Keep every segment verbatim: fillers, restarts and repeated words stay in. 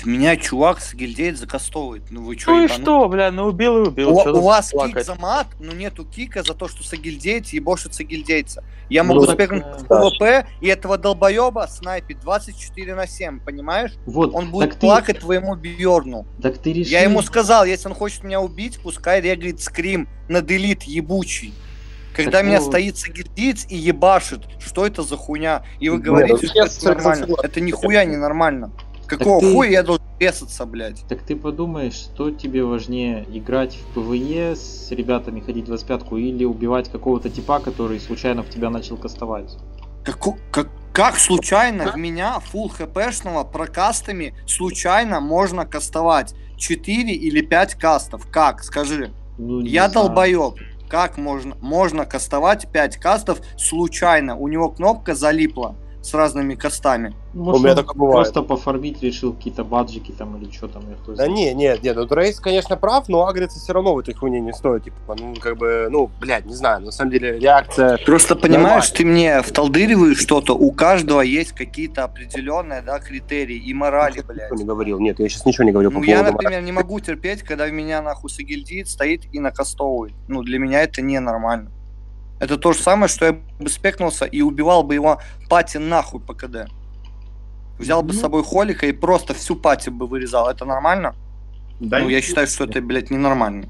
меня чувак с гильдейт закастовывает. Ну вы чё, Ну и ебану? что, бля, ну убил и убил. У, Чё у тут вас кик плакать? за мат, но нету кика за то, что сагильдейт ебошит сагильдейца. Я Ну, могу так, спекнуть э, в ПВП, и этого долбоеба снайпит двадцать четыре на семь, понимаешь? Вот, Он будет так плакать ты, твоему Бьорну. так ты решил... Я ему сказал, если он хочет меня убить, пускай регает скрим на делит ебучий. Когда Так меня вот. стоит сагильдейц и ебашит, что это за хуйня? И вы Нет, говорите, ну, что это нормально. Это нихуя не нормально. Какого ты- хуя я должен песаться, блядь? Так ты подумаешь, что тебе важнее, играть в ПВЕ с ребятами, ходить в двадцать пятку или убивать какого-то типа, который случайно в тебя начал кастовать? Как, как, как случайно в меня фулл хпшного прокастами случайно можно кастовать четыре или пять кастов? Как? Скажи. Ну, не Я знаю. долбоеб. Как можно? Можно кастовать пять кастов случайно. У него кнопка залипла с разными кастами. Может, У меня он такое бывает. просто пофармить решил какие-то баджики там или что там, я кто Да знает. не, нет, нет, ну Рейс, конечно, прав, но агриться все равно в этой хуйне не стоит. Типа, ну, как бы, ну, блядь, не знаю, на самом деле реакция... Просто понимаешь, Нормально. ты мне вталдыриваешь что-то, у каждого есть какие-то определенные, да, критерии и морали, блядь. Ничего не говорил, нет, я сейчас ничего не говорил Ну, по я, поводу... например, не могу терпеть, когда в меня нахуй сагильдит стоит и накастовывает. Ну, для меня это ненормально. Это то же самое, что я бы спекнулся и убивал бы его пати нахуй по КД. Взял бы с собой холика и просто всю пати бы вырезал. Это нормально? Да, Ну, я считаю, что это, блядь, ненормально.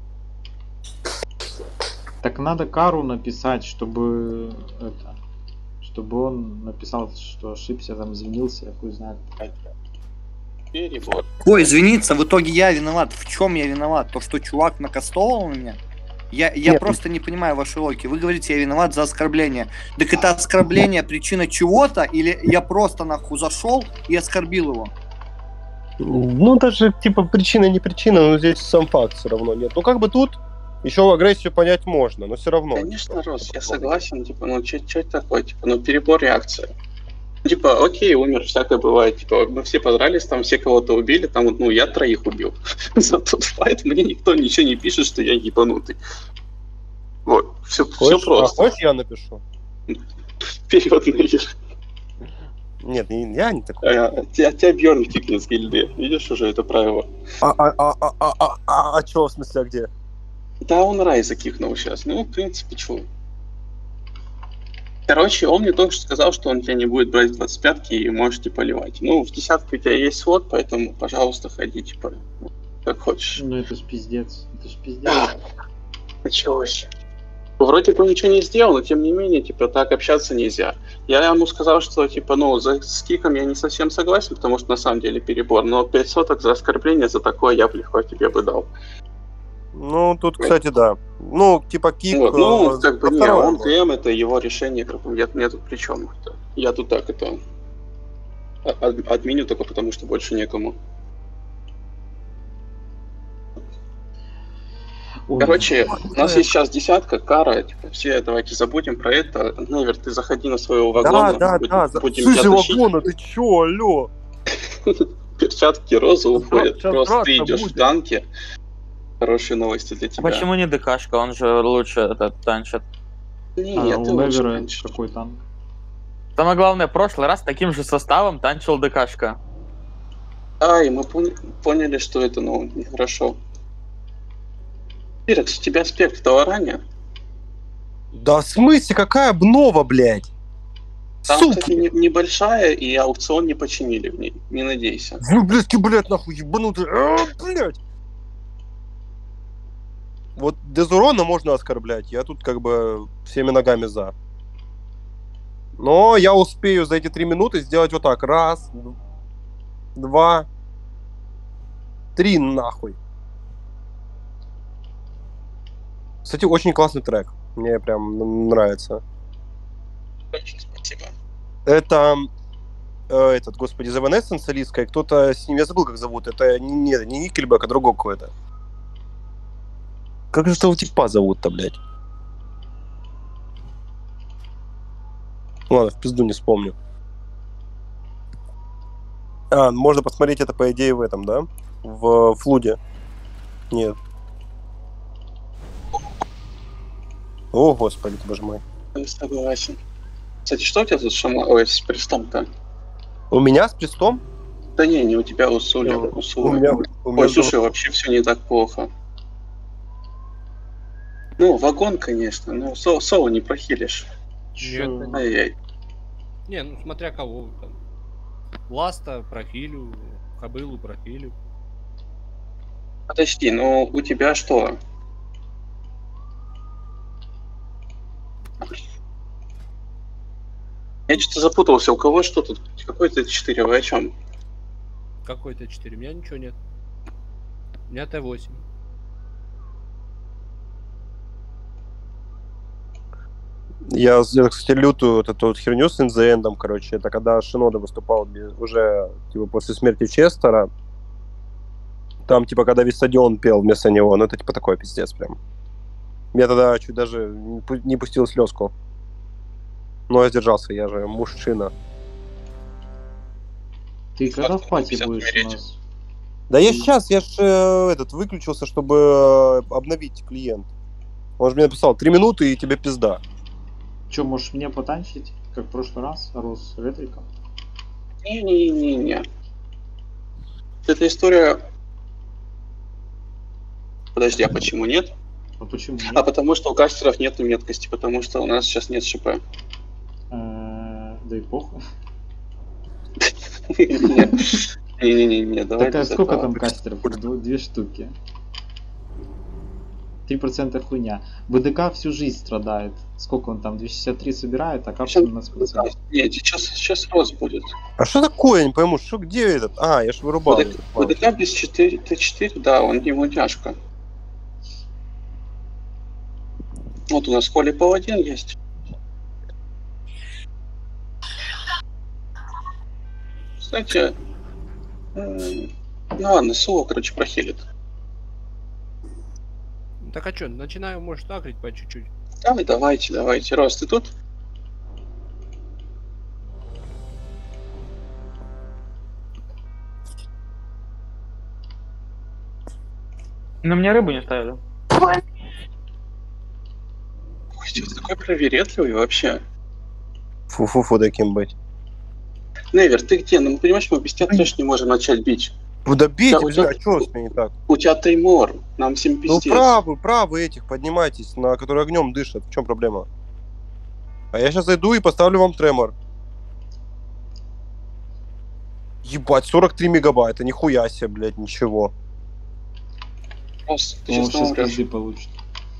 Так надо Кару написать, чтобы это, чтобы он написал, что ошибся, там извинился, я хуй знает. Перебор. Ой, извиниться, в итоге я виноват. В чем я виноват? То, что чувак накастовывал на меня? Я, я Нет. просто не понимаю вашей логики. Вы говорите, я виноват за оскорбление. Так это оскорбление причина чего-то? Или я просто нахуй зашел и оскорбил его? Ну, даже, типа, причина не причина, но здесь сам факт все равно нет. Ну, как бы тут еще агрессию понять можно, но все равно. Конечно, Рос, я согласен, типа, ну что это такое, типа, ну перебор реакции. Типа, окей, умер, всякое бывает, типа, мы все подрались, там все кого-то убили, там, ну, я троих убил. За тот файт мне никто ничего не пишет, что я ебанутый. Вот, все, все Хочешь, просто. а, хочешь, я напишу? Вперед наверх. Нет, не, я не такой. А, тебя, тебя Бьерн кикнет с гильды, видишь уже это правило. А, а, а, а, а, а, а, а чё, в смысле, а где? Да, он рай закикнул сейчас, ну, в принципе, чего. Короче, он мне только что сказал, что он тебя не будет брать в двадцать пятки и можете поливать. Ну, в десятке у тебя есть слот, поэтому, пожалуйста, ходи, типа, как хочешь. Ну это ж пиздец, это ж пиздец. Началось. Вроде бы ничего не сделал, но тем не менее, типа, так общаться нельзя. Я ему сказал, что, типа, ну, за с киком я не совсем согласен, потому что на самом деле перебор, но пять соток за оскорбление, за такое я бы легко тебе бы дал. Ну, тут, кстати, да. Ну, типа, кик... Вот, ну, э, как бы, на не, второе он было. ТМ, это его решение, как бы, я, я тут при чем? Это, я тут так, это, а- ад- админю только потому, что больше некому. Ой, Короче, у нас есть сейчас десятка, кара, типа, все давайте забудем про это. Невер, ты заходи на своего вагона, Да, да, будем, да. за- будем Слушай, тебя тащить. вагона, ты чё, алё? Перчатки розы уходят, Сейчас просто ты драться идешь в будем. танке. Хорошие новости для тебя. Почему не ДКшка? Он же лучше этот танчит. Не, а, нет, у ты лучше Невера танчишь. какой танк? Самое главное, прошлый раз таким же составом танчил ДКшка. А, и мы пон- поняли, что это, ну, нехорошо. Пирекс, у тебя спект того ранее? Да в смысле, какая обнова, блядь? Там, Суки! кстати, не- небольшая, и аукцион не починили в ней. Не надейся. Вы, блядь, блядь, нахуй, ебанутый. А, блядь. Вот Дезурона можно оскорблять. Я тут как бы всеми ногами за. Но я успею за эти три минуты сделать вот так. Раз, д- два, три нахуй. Кстати, очень классный трек. Мне прям н- нравится. Очень спасибо. Это э, этот, господи, The Evanescence солистка, и кто-то с ним, я забыл, как зовут. Это не, не, не Никельбэк, а другой какой-то. Как же этого типа зовут-то, блядь? Ладно, в пизду не вспомню. А, можно посмотреть это, по идее, в этом, да? В флуде. Нет. О, господи, ты, боже мой. Я согласен. Кстати, что у тебя тут шама... Ой, с престом-то? У меня с престом? Да не, не у тебя, у Сули. Я- У У Сулы. меня, у меня Ой, слушай, вообще все не так плохо. Ну, вагон, конечно, но Со- Соло не прохилишь. Чё? Нет, Ай-яй. Не, ну смотря кого там. Ласта профилю, Кобылу профилю. Подожди, ну у тебя что? Я что-то запутался, у кого что тут? Какой Т четыре, вы о чем? Какой Т четыре? У меня ничего нет. У меня Т восемь. Я, я, кстати, лютую вот эту вот херню с инзаэндом, короче. Это когда Шинода выступал без- уже типа после смерти Честера. Там, типа, когда весь стадион пел вместо него. Ну, это, типа, такой пиздец прям. Я тогда чуть даже не пу- не пустил слезку. Но я сдержался, я же мужчина. Ты когда в пати пятьдесят будешь у умереть. нас? Да я сейчас, я ж э, этот, выключился, чтобы э, обновить клиент. Он же мне написал, три минуты и тебе пизда. Че, можешь мне потанчить, как в прошлый раз, Рус Ретриком? Не-не-не-не. Эта история... Подожди, а почему нет? А почему А нет? потому что у кастеров нет меткости, потому что у нас сейчас нет ШП. Э, Да и похуй. Не-не-не, давай Так а без сколько этого. там кастеров? Дв- Две штуки. Три процента хуйня. БДК всю жизнь страдает. Сколько он там? двести шестьдесят три собирает, а капсул семнадцать процентов. Нет, сейчас, сейчас рост будет. А что такое, я не пойму, что где этот? А, я ж вырубал. БДК БДК без четыре Т четыре, да, он ему тяжко. Вот у нас Холи Паладин есть. Кстати, м, ну ладно, Соло, короче, прохилит. Так а что, начинаю, может, агрить по чуть-чуть. Давай, давайте, давайте. Рост, ты тут? На мне рыбу не ставили. Ой, ты такой проверетливый вообще. Фу-фу-фу, таким быть. Невер, ты где? Ну, понимаешь, мы без тебя трэш не можем начать бить. Да бейте, Да, бля, вот а что с меня не так? У тебя Теймор, нам всем Ну пиздец. правы, правы этих, поднимайтесь, на которые огнем дышат. В чем проблема? А я сейчас зайду и поставлю вам тремор. Ебать, сорок три мегабайта, нихуя себе, блядь, ничего. Рост, ты Он сейчас сейчас умрешь. пизды получит.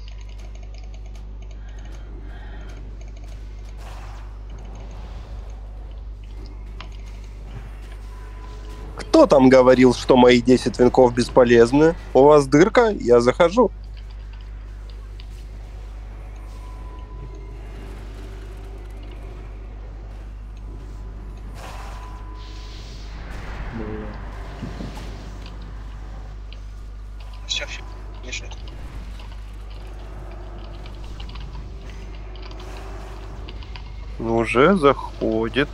Кто там говорил, что мои десять венков бесполезны? У вас дырка? Я захожу. Бля. Все, все, конечно. Уже заходит.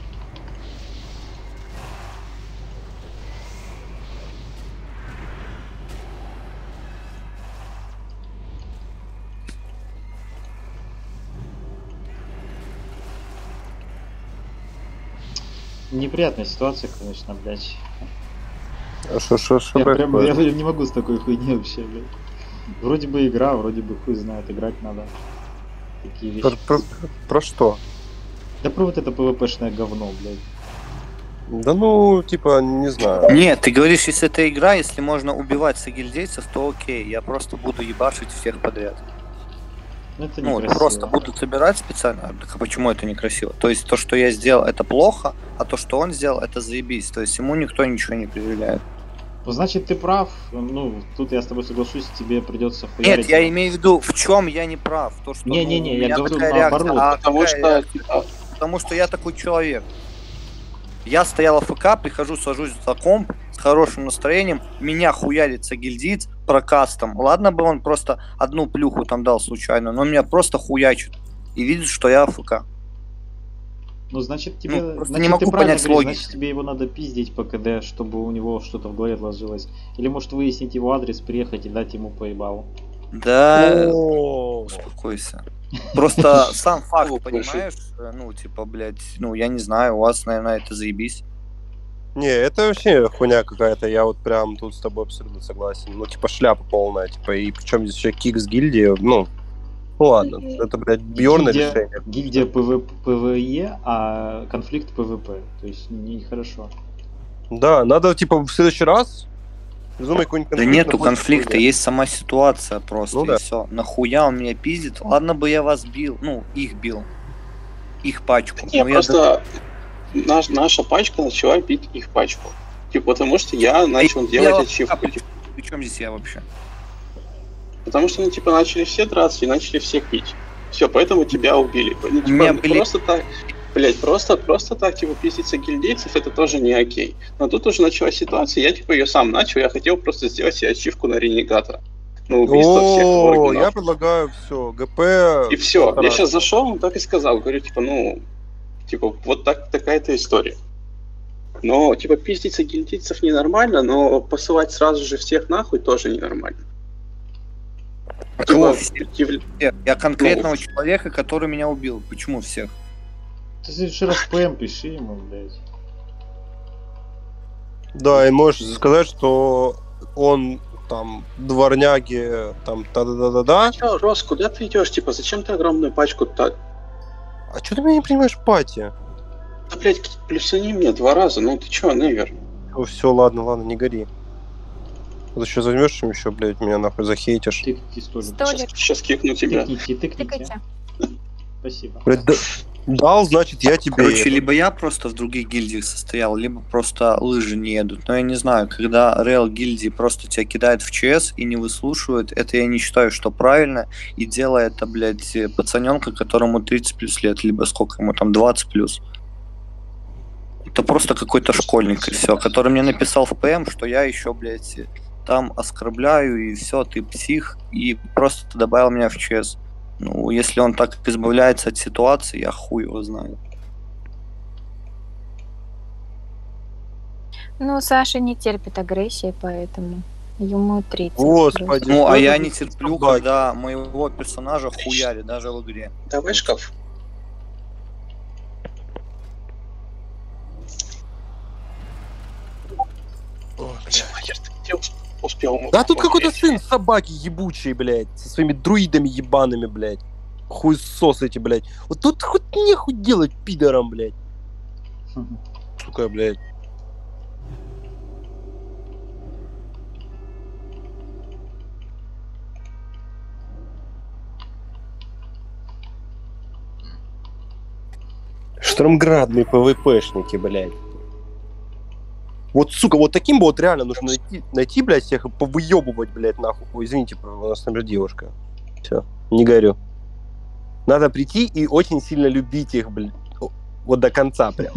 Неприятная ситуация, конечно, блядь. А что, что, что Я прям, я происходит? не могу с такой хуйней вообще, блядь. Вроде бы игра, вроде бы хуй знает, играть надо. Такие вещи. Про, про- про что? Да про вот это пвпшное говно, блядь. Да ну, типа, не знаю. Нет, ты говоришь, если это игра, если можно убивать сагильдейцев, то окей, я просто буду ебашить всех подряд. Ну это Ну, некрасиво. просто буду собирать специально. Так а почему это некрасиво? То есть то, что я сделал, это плохо, а то, что он сделал, это заебись. То есть ему никто ничего не предъявляет. Ну, значит, ты прав. Ну, тут я с тобой соглашусь, тебе придется хуярить. Нет, я имею в виду, в чем я не прав. То, что, Не-не-не, ну, у я меня говорю такая наоборот. реакция, а Потому какая что, реакция? типа, Потому что я такой человек. Я стоял АФК, прихожу, сажусь за комп с хорошим настроением, меня хуярит сагильдиец прокастом. Ладно бы он просто одну плюху там дал случайно, но меня просто хуячит. И видит, что я АФК. Ну, значит, тебе... Ну, просто значит, не могу ты правильно понять говоришь, логики. Значит, тебе его надо пиздить по КД, чтобы у него что-то в голове отложилось. Или, может, выяснить его адрес, приехать и дать ему поебалу. Да, О, успокойся. Просто сам факт, Ну, понимаешь? Ну, типа, блядь, ну, я не знаю, у вас, наверное, это заебись. Не, это вообще хуйня какая-то, я вот прям тут с тобой абсолютно согласен. Ну, типа, шляпа полная, типа, и причем здесь еще кик с гильдии, ну, ну ладно, это, блядь, Бьорна Гильдия, решение. гильдия ПВ, ПВЕ, а конфликт ПВП. То есть нехорошо. Да, надо, типа, в следующий раз придумай какой-нибудь Да конфликт. нету на конфликта, площади. есть сама ситуация просто, Ну и да. все. Нахуя он меня пиздит? Ладно бы я вас бил, ну, их бил. Их пачку. Не, Но я просто наш, наша пачка начала бить их пачку. Типа, потому что я начал делать ачивку. Типа, При чем здесь я вообще? потому что, ну, типа, начали все драться и начали всех бить. Все, поэтому тебя убили. Ну, типа, меня были- просто так, блять, просто, просто так, типа, пиздиться гильдейцев, это тоже не окей. Но тут уже началась ситуация, я, типа, ее сам начал, я хотел просто сделать себе ачивку на ренегата. На убийство всех О, органов. я предлагаю все, ГП. И все. Я полтора. сейчас зашел, так и сказал. Говорю, типа, ну, типа, вот так такая-то история. Но, типа, пиздиться гильдейцев ненормально, но посылать сразу же всех нахуй тоже ненормально. Кого Типа, всех? яв- Всех. Я конкретного Ну. человека, который меня убил. Почему всех? Ты в следующий раз ПМ пиши ему, блядь. Да, и можешь сказать, что он там дворняги, там та-да-да-да-да. Чё, Рос, куда ты идешь? Типа, зачем ты огромную пачку так? А что ты меня не принимаешь пати? Да, блядь, плюсани мне два раза, ну ты чё, Невер? О, все, ладно, ладно, не гори. Вот еще займешь им еще, блядь, меня нахуй захейтишь. Тыкните столик. Столик. Сейчас, сейчас кикну тебя. Тыкните, тыкните. Тыкайте. Спасибо. Блядь, да- дал, значит, я тебе... Короче, это. либо я просто в других гильдиях состоял, либо просто лыжи не едут. Но я не знаю, когда Реал гильдии просто тебя кидает в ЧС и не выслушивает, это я не считаю, что правильно. И делает это, блядь, пацаненка, которому тридцать плюс лет, либо сколько ему там, двадцать плюс. Это просто какой-то школьник, и все, который мне написал в ПМ, что я еще, блядь, там оскорбляю, и все, ты псих, и просто добавил меня в ЧС. Ну, если он так избавляется от ситуации, я хуй его знаю. Ну, Саша не терпит агрессии, поэтому ему тридцать. Господи. Ну, что а это я за не терплю, собаки? когда моего персонажа хуяли, даже в игре. Давай шкаф. Всё, нахер ты где усп- успел? Да тут какой-то умереть? сын собаки ебучий, блядь, со своими друидами ебаными, блядь. Хуесос эти, блядь. Вот тут хоть нехуй делать пидором, блядь. Сука, блядь. Штормградные ПВПшники, блядь. Вот, сука, вот таким бы вот реально нужно найти, найти, блядь, всех и повыебывать, блядь, нахуй. Ой, извините, у нас, например, девушка. Все, не горю. Надо прийти и очень сильно любить их, блядь. Вот до конца прям.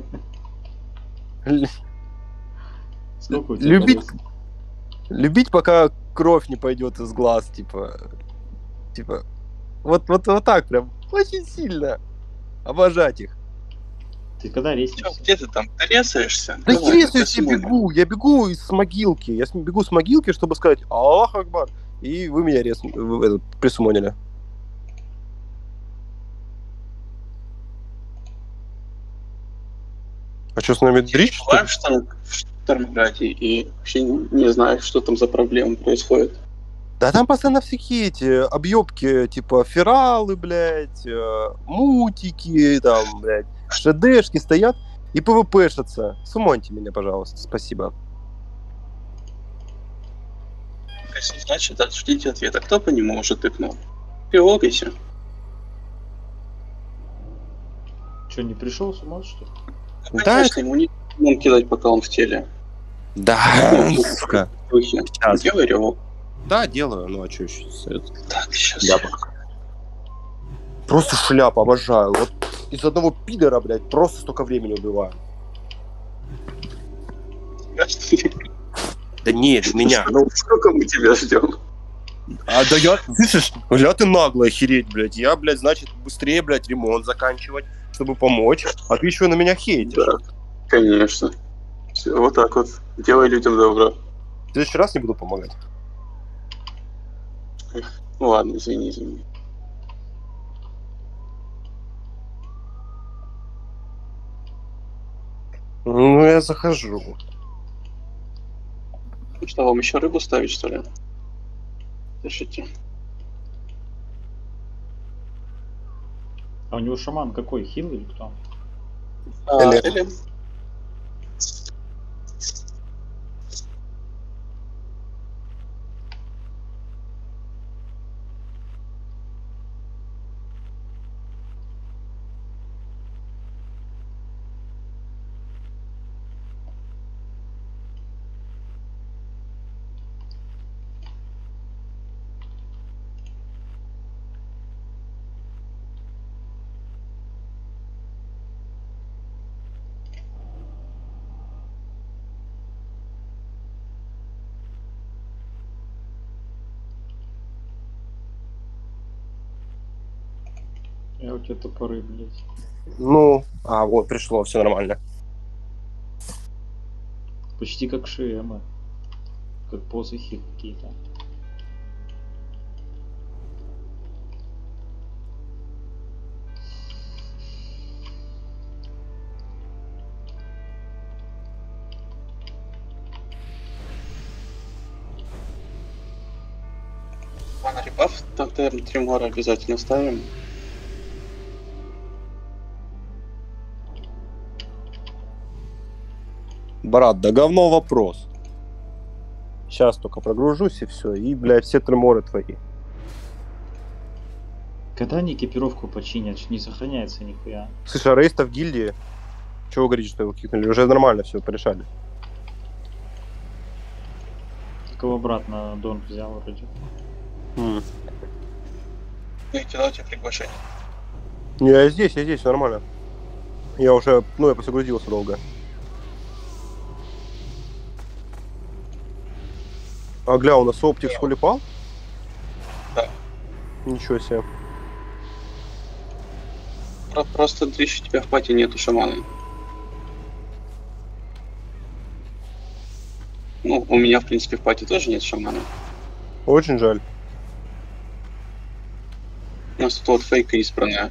Сколько у тебя Любить, колес? любить, пока кровь не пойдет из глаз, типа, типа, вот, вот, вот так прям, очень сильно обожать их. Ты когда Чё, рейсишься? где ты там? Ты резаешься? Да Давай, если я посмотрим. бегу, я бегу из могилки, я с- бегу с могилки, чтобы сказать Аллах Акбар, и вы меня рез... в- этот, присумонили. А что с нами дрищ, что ли? Бываем в Шторм- в Штормграде и вообще не не знаю, что там за проблемы происходят. Да там постоянно всякие эти объебки, типа фералы, блядь, э, мутики, там, блядь, шедешки стоят и пвпшатся. Сумоньте меня, пожалуйста, спасибо. Если значит, ждите ответа. Кто по нему уже тыкнул? Прилагайся. Че, не пришел с ума, что ли? Ну, Да, конечно, ему не он кидать, пока он в теле. Да, Ну, сука. Духи. Сейчас. Делай ревок. Да, делаю, ну а что еще? Так, сейчас. Шляпа. Просто шляпа, обожаю. Вот из одного пидора, блядь, просто столько времени убиваю. Да нет, меня. Ну, сколько мы тебя ждем? А да я, слышишь, бля, ты нагло охереть, блядь. Я, блядь, значит, быстрее, блядь, ремонт заканчивать, чтобы помочь. А ты еще на меня хейтишь. Да, конечно. Всё, вот так вот. Делай людям добро. В следующий раз не буду помогать. Ну ладно, извини, извини. Ну, я захожу. Ну что, вам еще рыбу ставить, что ли? Пишите. А у него шаман какой? Хил или кто? А, Элен. Элен. Я у тебя топоры, блядь. Ну, а, вот, пришло, все нормально. Почти как шемы. Как посохи какие-то. Ван ребаф, тотем Тримора обязательно ставим. Брат, да говно вопрос. Сейчас только прогружусь и все. И, блядь, все треморы твои. Когда они экипировку починят, не сохраняется нихуя. Слышь, а Рейста в гильдии? Чего вы говорите, что его кикнули? Уже нормально все порешали. Кого обратно Дон взял вроде. М. Дайте, дайте приглашение. Не, я здесь, я здесь, всё нормально. Я уже, ну, я посогрузился долго. А гля, у нас оптик с хули пал? Да. Ничего себе. Про- Просто дрищ, у тебя в пати нету шамана. Ну, у меня, в принципе, в пати тоже нет шамана. Очень жаль. У нас тут вот фейка избранная.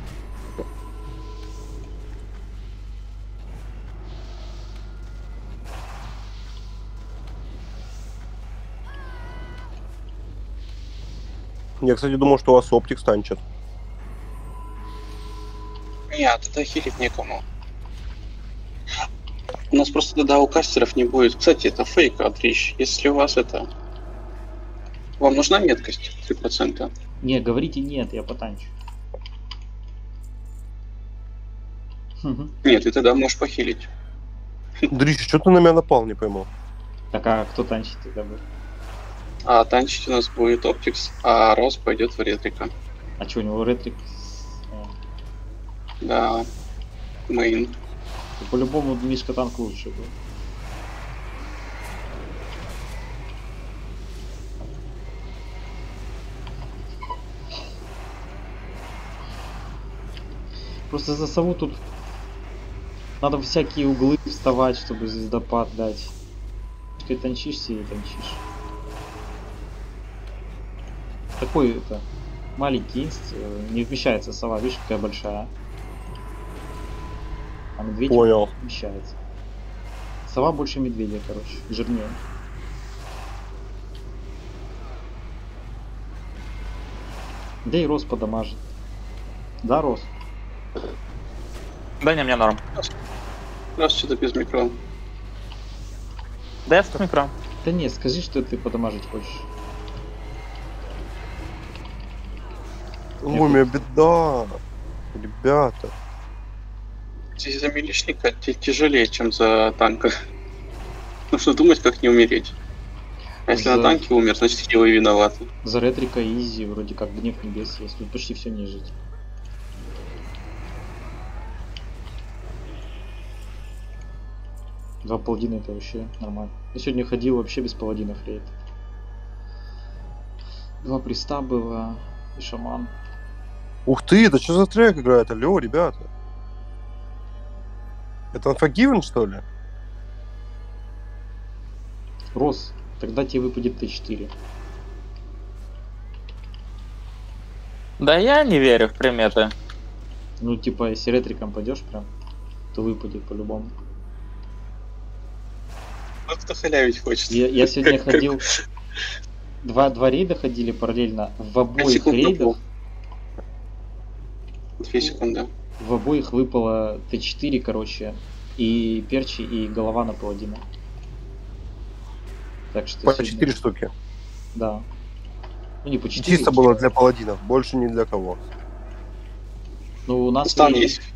Я, кстати, думал, что у вас оптик станчит. Нет, это хилить некому. У нас просто тогда у кастеров не будет. Кстати, это фейк, Атрищ. Если у вас это... Вам нужна меткость три процента? Не, говорите нет, я потанчу. Мгм. Нет, ты тогда можешь похилить. Дрищ, что ты на меня напал, не пойму. Так, а кто танчит тогда будет? А танчить у нас будет Оптикс, а Рос пойдет в Ретрика. А что, у него ретрик? Э, Да, мейн. то по-любому Мишка танк лучше был. Просто за сову тут надо всякие углы вставать, чтобы звездопад дать. Ты танчишься и танчишь. Такой это маленький инст, э, не вмещается сова, видишь, какая большая. А медведь Понял. вмещается. Сова больше медведя, короче, жирнее. Да и Рос подамажит. Да, Рос? Да не, мне норм. Раз что-то без микро. Да я с микро. Да нет, скажи, что ты подамажить хочешь. Ой, у меня беда. Ребята. Здесь за милишника ти- тяжелее, чем за танка. Нужно думать, как не умереть. А если За- на танке умер, значит хилы виноваты. За ретрика изи, вроде как гнев небес есть, тут почти все нежить. Два паладина это вообще нормально. Я сегодня ходил вообще без паладинов рейд. Два приста было и шаман. Ух ты, это что за трек играет? Алло, ребята. Это Unforgiven, что ли? Рос, тогда тебе выпадет Т четыре. Да я не верю в приметы. Ну типа если ретриком пойдешь прям, то выпадет по-любому. Просто халявить хочется. Я, я сегодня Как- как- ходил... Два, два рейда ходили параллельно. В Пять обоих секунд рейдах, был. Две секунды. в обоих выпало Т четыре, короче, и перчи, и голова на паладина. Так что По сегодня- четыре штуки. Да. Ну не по четыре. Чисто было для паладинов, больше ни для кого. Ну у нас Стан в рейде- есть?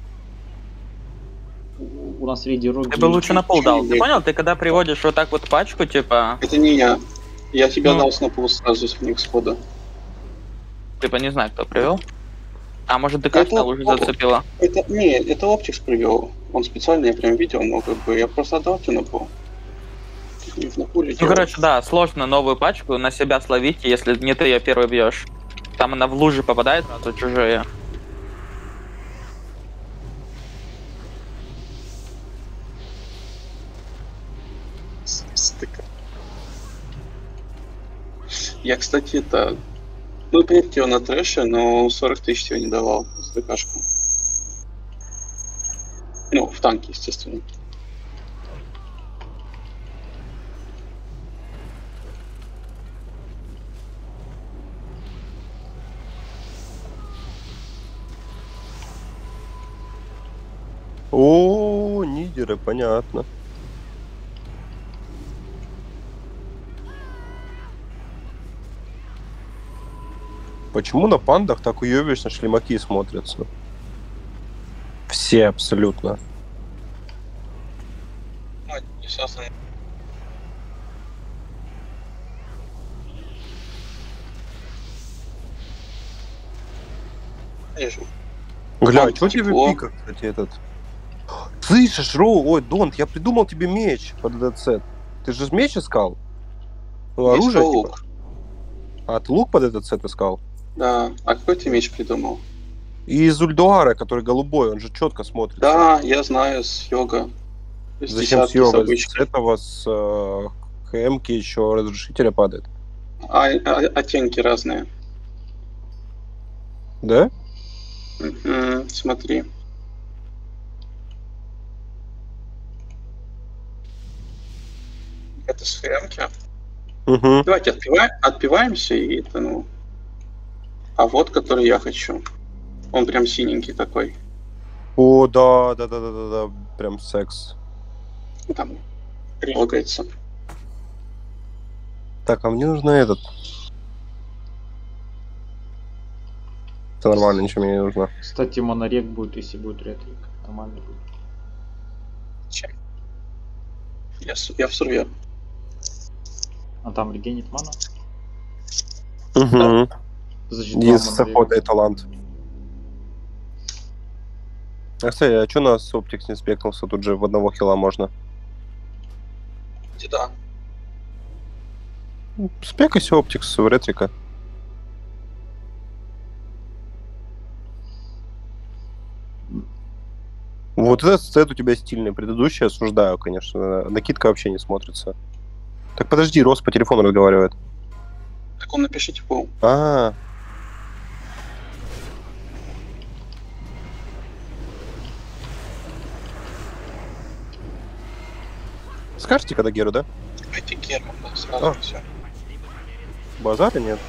у нас в рейде роги. Ты бы лучше на пол Ничего дал. не Ты делай. понял? Ты когда приводишь вот так вот пачку, типа, Это не я. Я тебя Ну. дал снопу сразу с них схода. типа не знаю, кто привел. А может ДКшка Это- уже зацепила? Это не, это Оптикс привел. Он специально, я прям видел, но как бы я просто отдал тебе на пол. Не в напуле Ну, делал. короче, да, сложно новую пачку на себя словить, если не ты ее первый бьешь. Там она в лужи попадает, а то чужие. С- стыка. Я, кстати, это... Ну, понимаете, он на трэше, но сорок тысяч тебе не давал за ДКшку. Ну, в танке, естественно. О, нидеры, понятно. Почему на пандах так уебищно шлемаки смотрятся? Все абсолютно. Ну, естественно. Вижу. Гля, Донт, что тебе тепло. пика, кстати, этот? Слышишь, Роу, ой, Донт, я придумал тебе меч под ДЦ. Ты же меч искал? Ну, Есть оружие, лук. типа. А, ты лук под ДЦ искал? Да. А какой ты меч придумал? И из Ульдуара, который голубой, он же четко смотрится. Да, я знаю, с йога. С Зачем с десятки, йога? С обычки. этого, с э, ХМки еще разрушителя падает. А, а- оттенки разные. Да? Мгм, смотри. Это с хрямки. Угу. Давайте отпиваем, отпиваемся и это, ну. А вот, который я хочу. Он прям синенький такой. О, да, да, да, да, да, да, прям секс. Ну, там логается. Так, а мне нужно этот. Это нормально, ничего мне не нужно. Кстати, монорек будет, если будет ретрик. Нормально будет. Чем? Я, с- я в сурве. А там регенит мана. Угу. Значит, два Есть монорека. захода и талант. А, кстати, а что у нас Оптикс не спекнулся? Тут же в одного хила можно. Да. Спекайся Оптикс в ретрика. Вот этот сет у тебя стильный, предыдущий осуждаю, конечно. Накидка вообще не смотрится. Так подожди, Рос по телефону разговаривает. Так он напишите пол. А, скажете, когда Геру, да? Давайте герман, да, сразу А. все. Базара нет.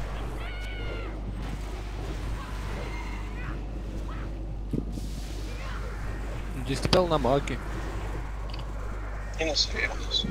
Диспел на маке. И на сурве у нас.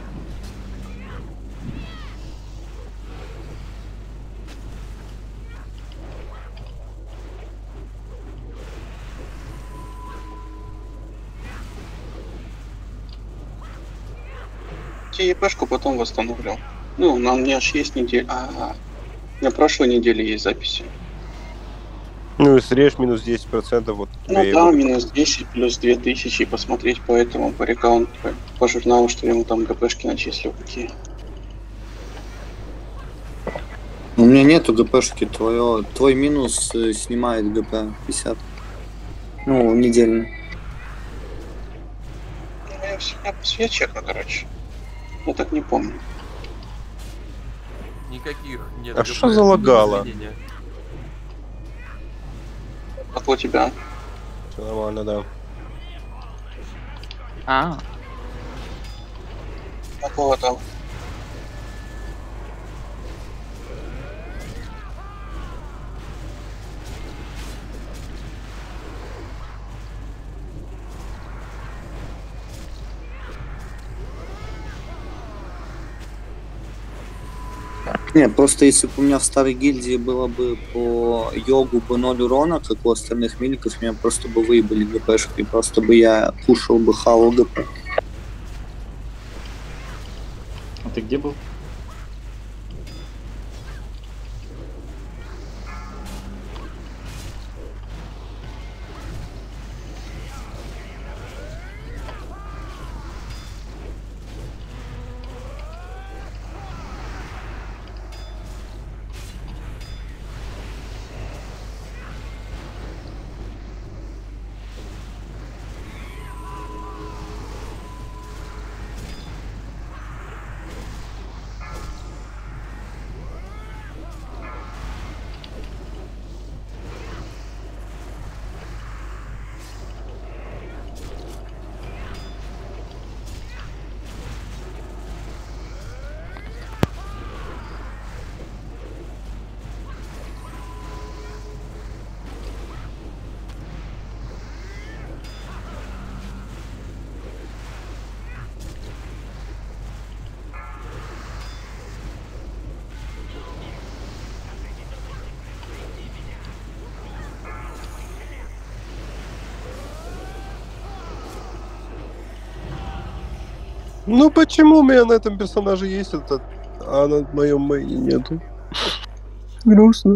Я ЕПшку потом восстановлю. Ну, на мне аж есть неделя. А, на прошлой неделе есть записи. Ну и срежь минус десять процентов вот Ну тебе да, его. минус десять плюс две тысячи, и посмотреть по этому, по рекаунту, по журналу, что ему там ГПшки начислил какие. У меня нету ГПшки, твое, твой минус э, снимает ГП пятьдесят. Ну, недельно. Ну, я, вс- я, я чекну, короче. Я так не помню. Никаких нет. А ГП, что залагало? заведения. Как у тебя? Все нормально, да. А, Какого там? Нет, просто если бы у меня в старой гильдии было бы по йогу бы ноль урона, как у остальных миликов, меня просто бы выебали ГПшкой, просто бы я кушал бы хавал ГП. А ты где был? Ну почему у меня на этом персонаже есть этот, а на моем мейне нету? Грустно.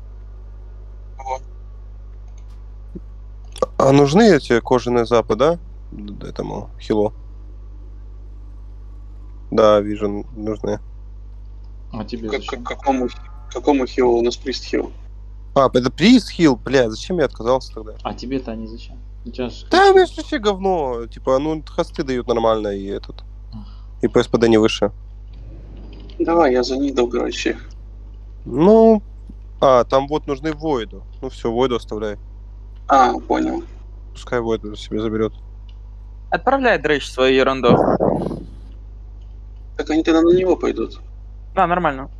А нужны эти кожаные запы, да? Д- Этому хило. Да, вижу, нужны. А тебе Как- зачем? как- какому, какому хилу? У нас прист хил. А, это приз хил, бля, зачем я отказался тогда? А тебе-то они зачем? У тебя ж Да, мне вообще говно. Типа, ну, хосты дают нормально, и этот. И по СПД не выше. Давай, я за нидл, короче. Ну, а, там вот нужны Войду. Ну все, Войду оставляй. А, понял. Пускай Войду себе заберет. Отправляй дрыщ свою ерунду. Так они тогда на него пойдут. Да, нормально.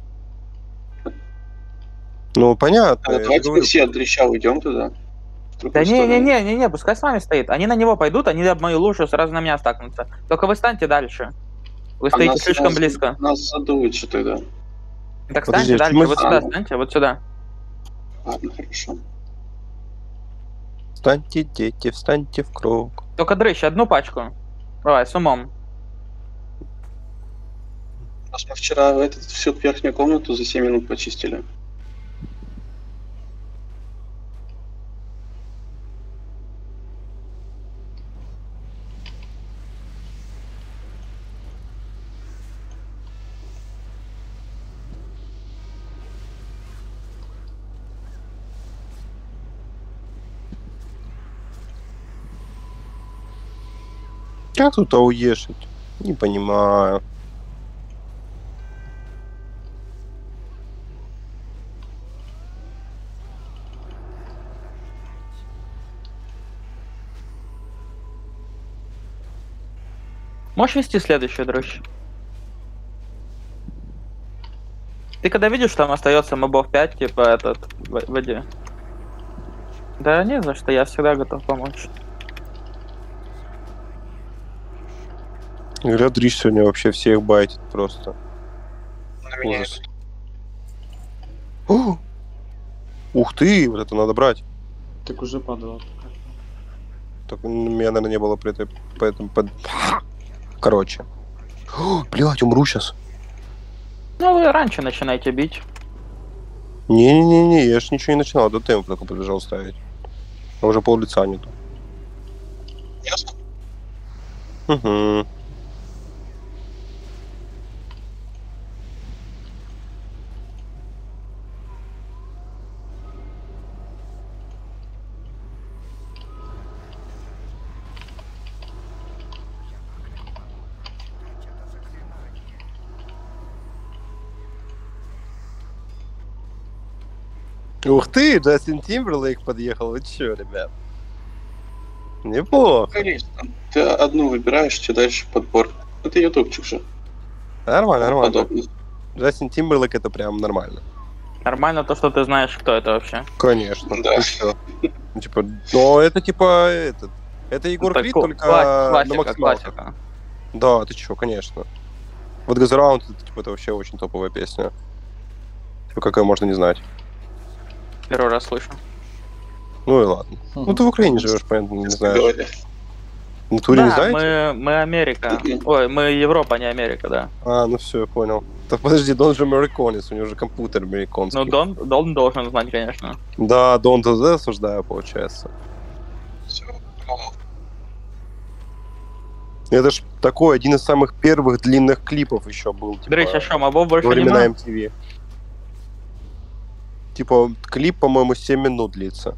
Ну, понятно. А, я же давайте мы говорю. все от дрища уйдем туда. В другую Да не, сторону. не, не, не, не, пускай с вами стоит. Они на него пойдут, они об мою лужу сразу на меня стакнутся. Только вы станьте дальше. Вы А стоите нас- слишком нас- близко. Нас задует что тогда. Так Подожди, станьте а дальше, мы- вот сюда А. станьте, вот сюда. Ладно, хорошо. Встаньте, дети, встаньте в круг. Только дрыщ, одну пачку. Давай, с умом. У нас мы вчера этот, всю верхнюю комнату за семь минут почистили. Как тут ауешить? Не понимаю. Можешь вести следующую дрыщ? Ты когда видишь, что там остается мобов пять, типа этот, в воде? Да не за что, я всегда готов помочь. Говорят, Дрищ сегодня вообще всех байтит просто. На меня Ужас. О! Ух ты, вот это надо брать. Так уже падало. Только меня, наверное, не было при этой... Поэтому... Под... Короче. О, блядь, умру сейчас. Ну вы раньше начинаете бить. Не-не-не, я ж ничего не начинал, до темп только побежал ставить. А уже пол лица нету. ясно. Угу. Ух ты, Джастин Тимберлейк подъехал, вы чё, ребят? Неплохо. Конечно. Ты одну выбираешь, тебе дальше подбор. Это ютубчик же. Нормально, нормально. подобных. Джастин Тимберлейк это прям нормально. Нормально то, что ты знаешь, кто это вообще. Конечно. Да. Ну чё? Ну, типа, но это типа этот. Это Егор Это Крид, ку- только кла- на классика, максималках. классика. Да, ты чё, конечно. Вот Goes Around, это, типа, это вообще очень топовая песня. Типа, какое можно не знать. Первый раз слышу. Ну и ладно. Ну ты в Украине живешь, понятно, не знаешь. Говоря. Ну туре не Да, знаете? мы, мы Америка. Ой, мы Европа, не Америка, да. А, ну все, я понял. Так подожди, Дон же американец, у него же компьютер американский. Ну, Дон, Дон должен знать, конечно. Да, Дон ТЗ осуждаю, получается. Всё. Это ж такой, один из самых первых длинных клипов еще был. Типа, Дрыщ, а что, мобов во больше времена нема? эм ти ви. Типа, клип, по-моему, семь минут длится.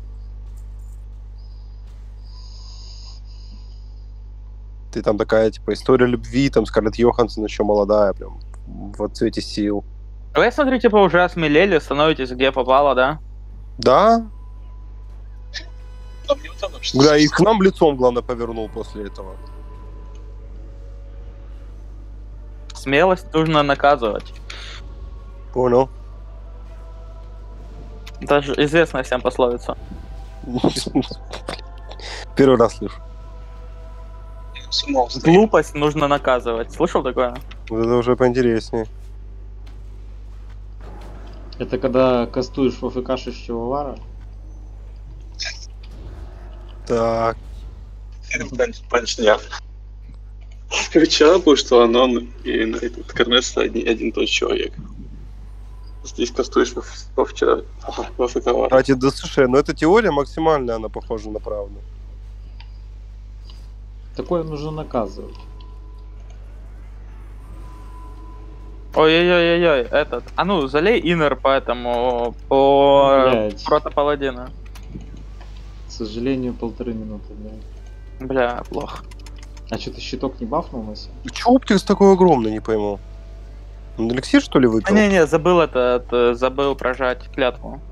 Ты там такая, типа, история любви, там Скарлетт Йоханссон еще молодая, прям, в отцвете сил. Вы, смотри, типа, уже осмелели, становитесь где попало, да? Да? Там не утонешь. Да, и к нам лицом, главное, повернул после этого. Смелость нужно наказывать. Понял. Это же известная всем пословица. Первый раз слышу. С ума устаю. Глупость нужно наказывать. Слышал такое? Вот это уже поинтереснее. Это когда кастуешь в АФК шестого вара? Так. Панч- Панчняк. Вчера был, что Анон и на этот Корнес один, один тот человек. Здесь кастуешь во, во вчера. Ага, во АФК. Кстати, да слушай, но эта теория максимально, она похожа на правду. Такое нужно наказывать. Ой-ой-ой-ой, этот. А ну, залей иннер по этому, по Блядь. протопаладина. К сожалению, полторы минуты, да. Бля, плохо. А что, ты щиток не бафнул на себя? Чё оптикс такой огромный, не пойму. Он эликсир, что ли, выпил? Не-не, забыл этот, э, забыл прожать клятву.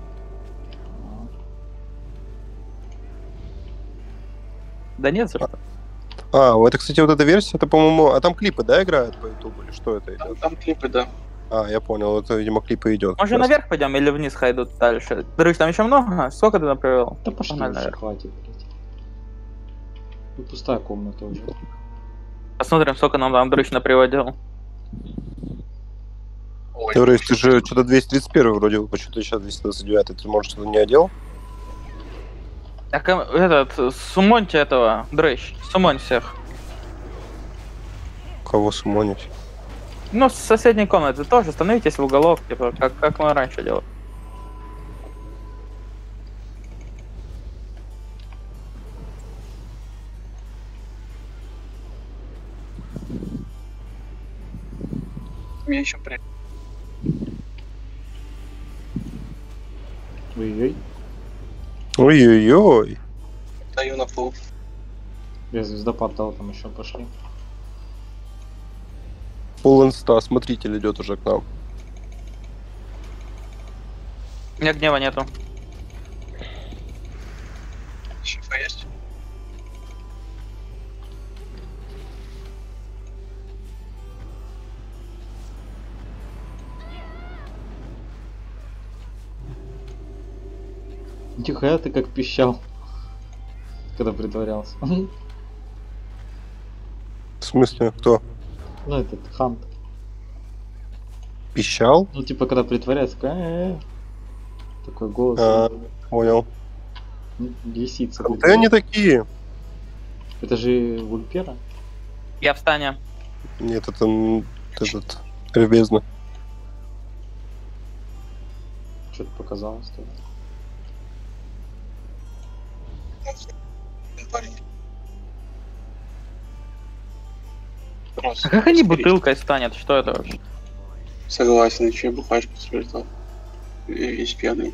Да нет, за что. А, это, кстати, вот эта версия, это, по-моему... А там клипы, да, играют по ютубу? Или что это Там, идет? там клипы, да. А, я понял, это, видимо, клипы идет. Может, наверх пойдем или вниз хайдут дальше? Дрыщ, там еще много? Сколько ты там провел? Да пошли Погнали уже, наверх. хватит, блядь. Тут пустая комната уже. Посмотрим, сколько нам там Дрыщ наприводил. Ой, Ты, Рейс, ты же что-то двести тридцать один вроде, почему ты сейчас двести двадцать девять, ты, может, что-то не одел? Так, э, этот, сумоньте этого, Дрыщ, сумонь всех. Кого сумонить? Ну, с соседней комнаты тоже становитесь в уголок, типа, как, как мы раньше делали. мне еще при... Ой-ой. Ой-ой-ой. Даю на пол. Я звездопад дал, там еще пошли. Пол инста, смотритель идет уже к нам. У меня гнева нету. Щифа есть? Тихо, ты как пищал. Когда притворялся. В смысле, кто? Ну, этот хант. Пищал? Ну, типа, когда притворяется, такой, «Э-э-э». Такой голос. А, понял. М, Лисица. Да они такие. Это же Вульпера? Я в стане. Нет, это м, этот, бездна. Что-то показалось тоже. Парень. Просто А как они скорее. бутылкой станет? Что это вообще? Согласен, еще и бухачку слетал. Весь пьяный.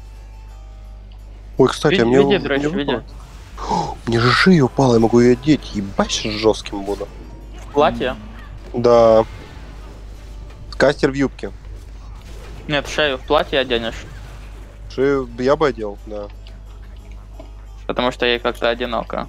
Ой, кстати, а Види, мне... види, дрочь, мне види. выпало. О, мне же шея упала, я могу ее одеть. Ебать, сейчас жестким буду. В платье? Да. Кастер в юбке. Нет, шею в платье оденешь. Шею я бы одел, да. Потому что ей как-то одиноко.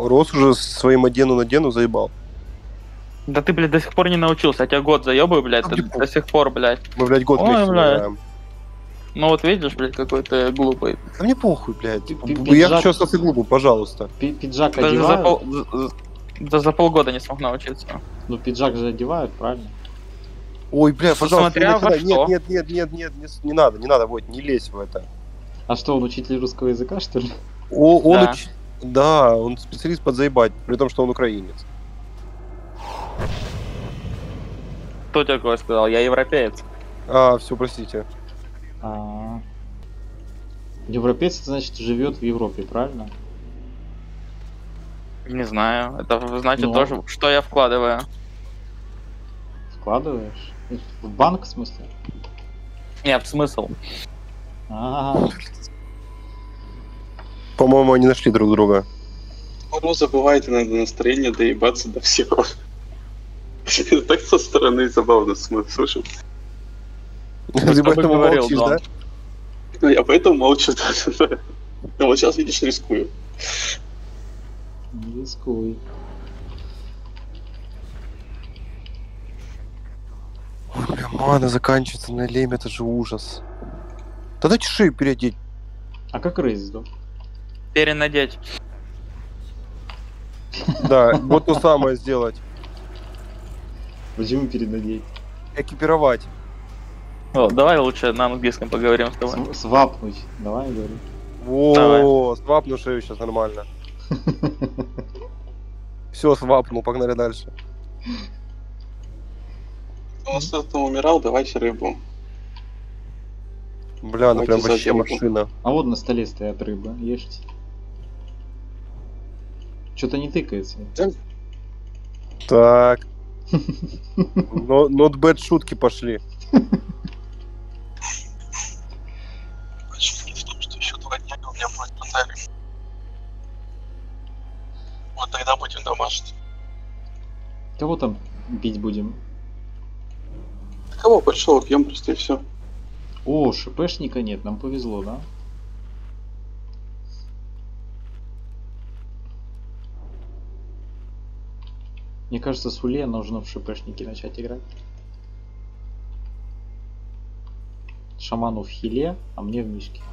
Рос уже со своим одену на дену заебал. Да ты, блядь, до сих пор не научился. Я тебя год заебаю, блядь, Да ты мне до сих пор, блядь. Мы, блядь, год Ой, вместе блядь. играем. Ну вот видишь, блядь, какой ты глупый. Да мне похуй, блядь. Пи- пи- Я пиджак- хочу остаться глупым, пожалуйста. Пи- Пиджак Даже за, одевают? пол... за- за- да за полгода не смог научиться. Ну, пиджак же одевают, правильно? Ой, бля, пожалуйста, не Смотря во начинай. что. Нет, нет, нет, нет, нет, не, не надо, не надо, вот, не лезь в это. А что, он учитель русского языка, что ли? О, он Да. уч- да, он специалист под заебать, при том, что он украинец. Кто тебе такое сказал? Я европеец. А, все, простите. А, европеец, это значит, живет в Европе, правильно? Не знаю. Это значит Ну. тоже, что я вкладываю. Вкладываешь? В банк, в смысле? Нет, смысл. А, По-моему, они нашли друг друга. Ну, забывайте, надо настроение доебаться до всего. Это так со стороны забавно слушать. Ты тобой поэтому говорил, молчишь, Дон. да? Ну, я поэтому молчу. да, да. Я вот сейчас, видишь, рискую. не рискуй. Ой, бля, мана заканчивается на леме, это же ужас. Да дайте шею переодеть. А как Рейс сдох? Перенадеть. Да, вот то самое сделать. Почему перенадеть? Экипировать. О, давай лучше на английском поговорим с тобой. Св- Свапнуть. Давай, говори. Во, свапну шею сейчас нормально. Все, свапнул, погнали дальше. Он кто-то умирал, давайте рыбу. Бля, ну Давайте прям вообще зайдем. машина. А вот на столе стоят рыбы, ешьте. Что-то не тыкается. Так. Но, not bad шутки пошли. Шутки в том, что еще два дня у меня будет Наталья. Вот тогда будем домашние. Кого там бить будем? Кого большого пьем просто и все. О, шипешника нет, нам повезло, да? Мне кажется, Суле нужно в шипешнике начать играть. Шаману в хиле, а мне в мишке.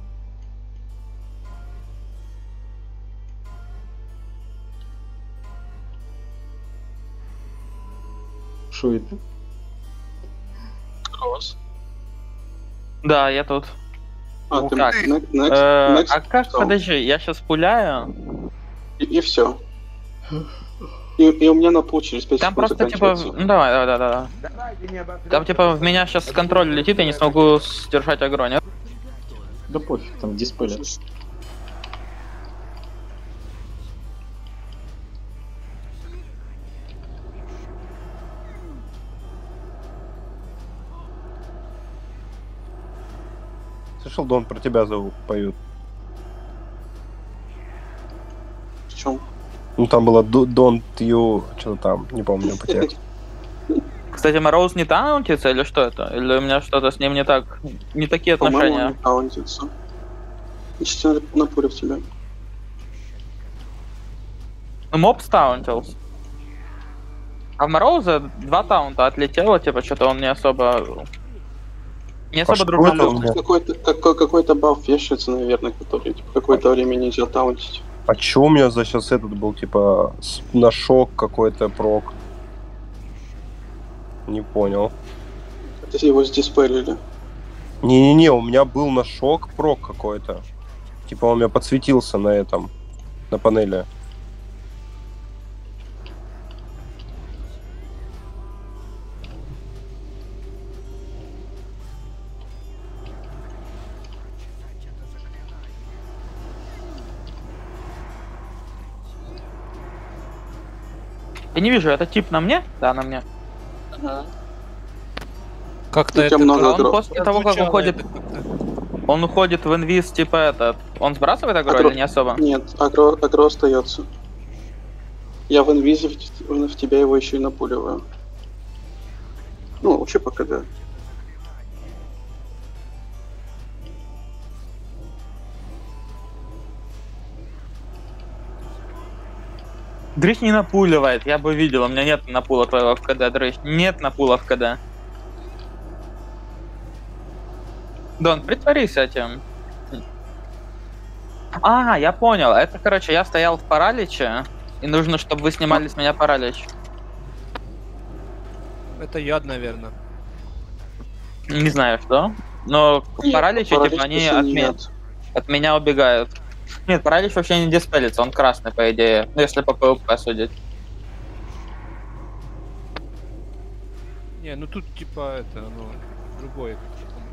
Шо это? Кросс. Да, я тут. А, Ну ты как? next, next, Э, next, а как, что? подожди, я сейчас пуляю. И, и все. И, и у меня на пол через пять Там секунд просто типа, заканчивается. ну давай, давай, давай, давай. Там типа в меня сейчас контроль летит, я не смогу сдержать огонь. нет? Да пофиг, там дисплей. Слышал, Дон, про тебя зовут, поют. В чем? Ну там было do- Don't you, что-то там, не помню по тексту. Кстати, Мороз не таунтится или что это? Или у меня что-то с ним не так, не такие По-моему, отношения? он таунтится. Значит, я напулю в тебя. Ну, моб таунтился. А в Мороза два таунта отлетело, типа что-то он не особо... Не особо что дружелюбный. это у меня? Какой-то, какой, какой-то баф вешается, наверное, который типа, какое-то время нельзя таунтить. А чё у меня за сейчас этот был, типа, с- на шок какой-то прок? Не понял. Это его сдиспелили. Не-не-не, у меня был на шок прок какой-то. Типа он у меня подсветился на этом, на панели. Я не вижу, это тип на мне? Да, на мне. Как-то У тебя это... много А он агро. после того, как прозвучало уходит, это как-то. он уходит в инвиз, типа этот, он сбрасывает агро Агро- или не особо? Нет, агро, агро остается. Я в инвизе в, т- в тебя его еще и напуливаю. Ну, вообще пока да. Дрыщ не напуливает, я бы видел, у меня нет напула твоего в КД, Дрыщ. Нет напула в КД. Дон, притворись этим. А, я понял. Это, короче, я стоял в параличе, и нужно, чтобы вы снимали с меня паралич. Это яд, наверное. Не знаю, что. Но в параличе, паралич типа, они точно от, ме- нет. от меня убегают. Нет, паралич вообще не диспелится, он красный, по идее. Ну, если по ПВП судить. Не, ну тут типа это, ну, другое. как-то, по-моему.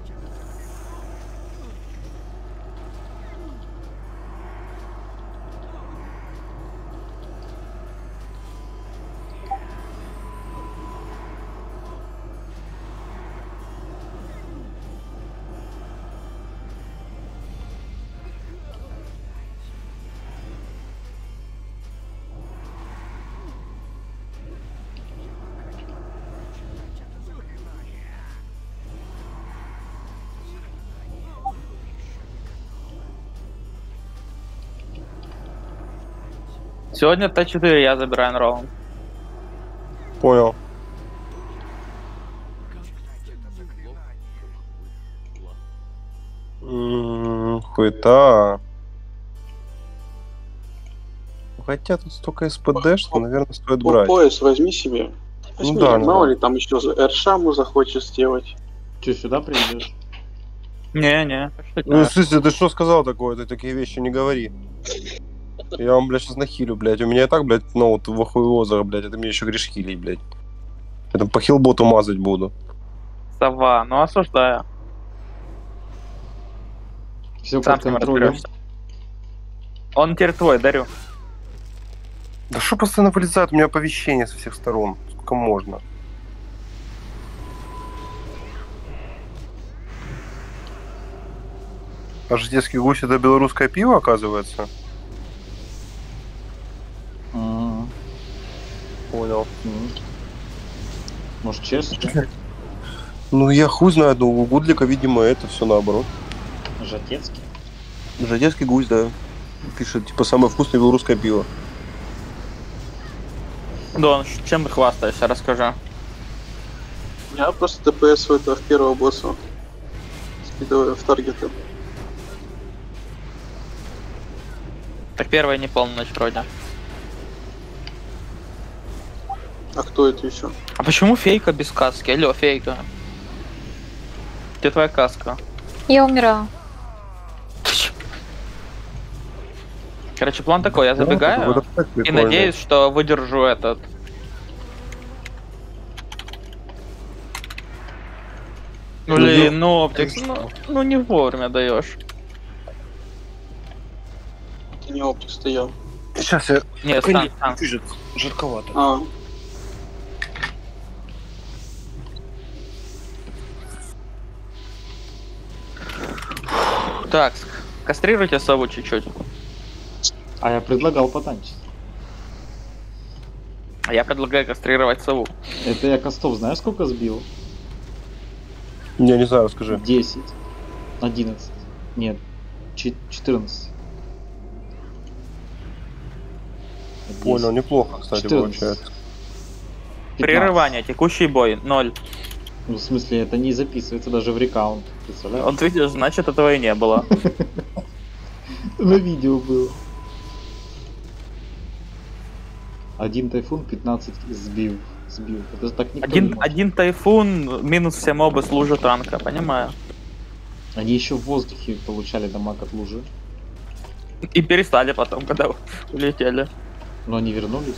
Сегодня Т четыре я забираю на ролл. Понял. М, Хуета. Хотя тут столько СПД, что, наверное, стоит По- брать. Пояс возьми себе. Возьми, да, ну мало да. ли там еще Эршаму захочешь сделать. Че, сюда приведешь? Не-не. Ну, в смысле, ты что сказал такое? Ты такие вещи не говори. Я вам, блядь, сейчас нахилю, блядь. У меня и так, блядь, ну, вот в охуевозах, блядь, это мне еще гриш хилить, блядь. Это по хилботу мазать буду. Сова, ну осуждаю. Все Сам под с ним контролем. разберешься. Он теперь твой, дарю. Да что постоянно вылезает? У меня оповещение со всех сторон. Сколько можно? А житейский гусь это белорусское пиво, оказывается? Ага. Понял. М. Может, честно? Ну, я хуй знаю, но у Гудлика, видимо, это все наоборот. Жатецкий? Житейский гусь, да. Пишет, типа, самое вкусное белорусское пиво. Дон, чем ты хвастаешься, расскажи. Я просто ДПС в этого в первого босса. Скидываю в таргеты. Так первая не полночь вроде. А кто это еще? А почему фейка без каски? Алло, фейка. Где твоя каска? Я умираю. Короче, план такой, я забегаю Вот это так и прикольно. надеюсь, что выдержу этот. Блин, ну оптикс, ну, ну не вовремя даешь. Ты не оптик стоял. Сейчас я... Не, стан, стан. Жарковато. А, Так, кастрируйте сову чуть-чуть. А я предлагал потанчить. А я предлагаю кастрировать сову. Это я костов знаешь сколько сбил? Я не знаю, расскажи. десять. одиннадцать. Нет. Чет- четырнадцать. Понял, неплохо, кстати, четырнадцать. получается. пятнадцать. Прерывание, текущий бой, ноль. Ну, в смысле, это не записывается даже в рекаунт. Представляешь? Вот видишь, значит этого и не было. На видео было. Один тайфун, пятнадцать сбил. Сбил. Это так никто не Один, может. один тайфун, минус все мобы с лужи танка, понимаю. Они еще в воздухе получали дамаг от лужи. И перестали потом, когда улетели. Но они вернулись.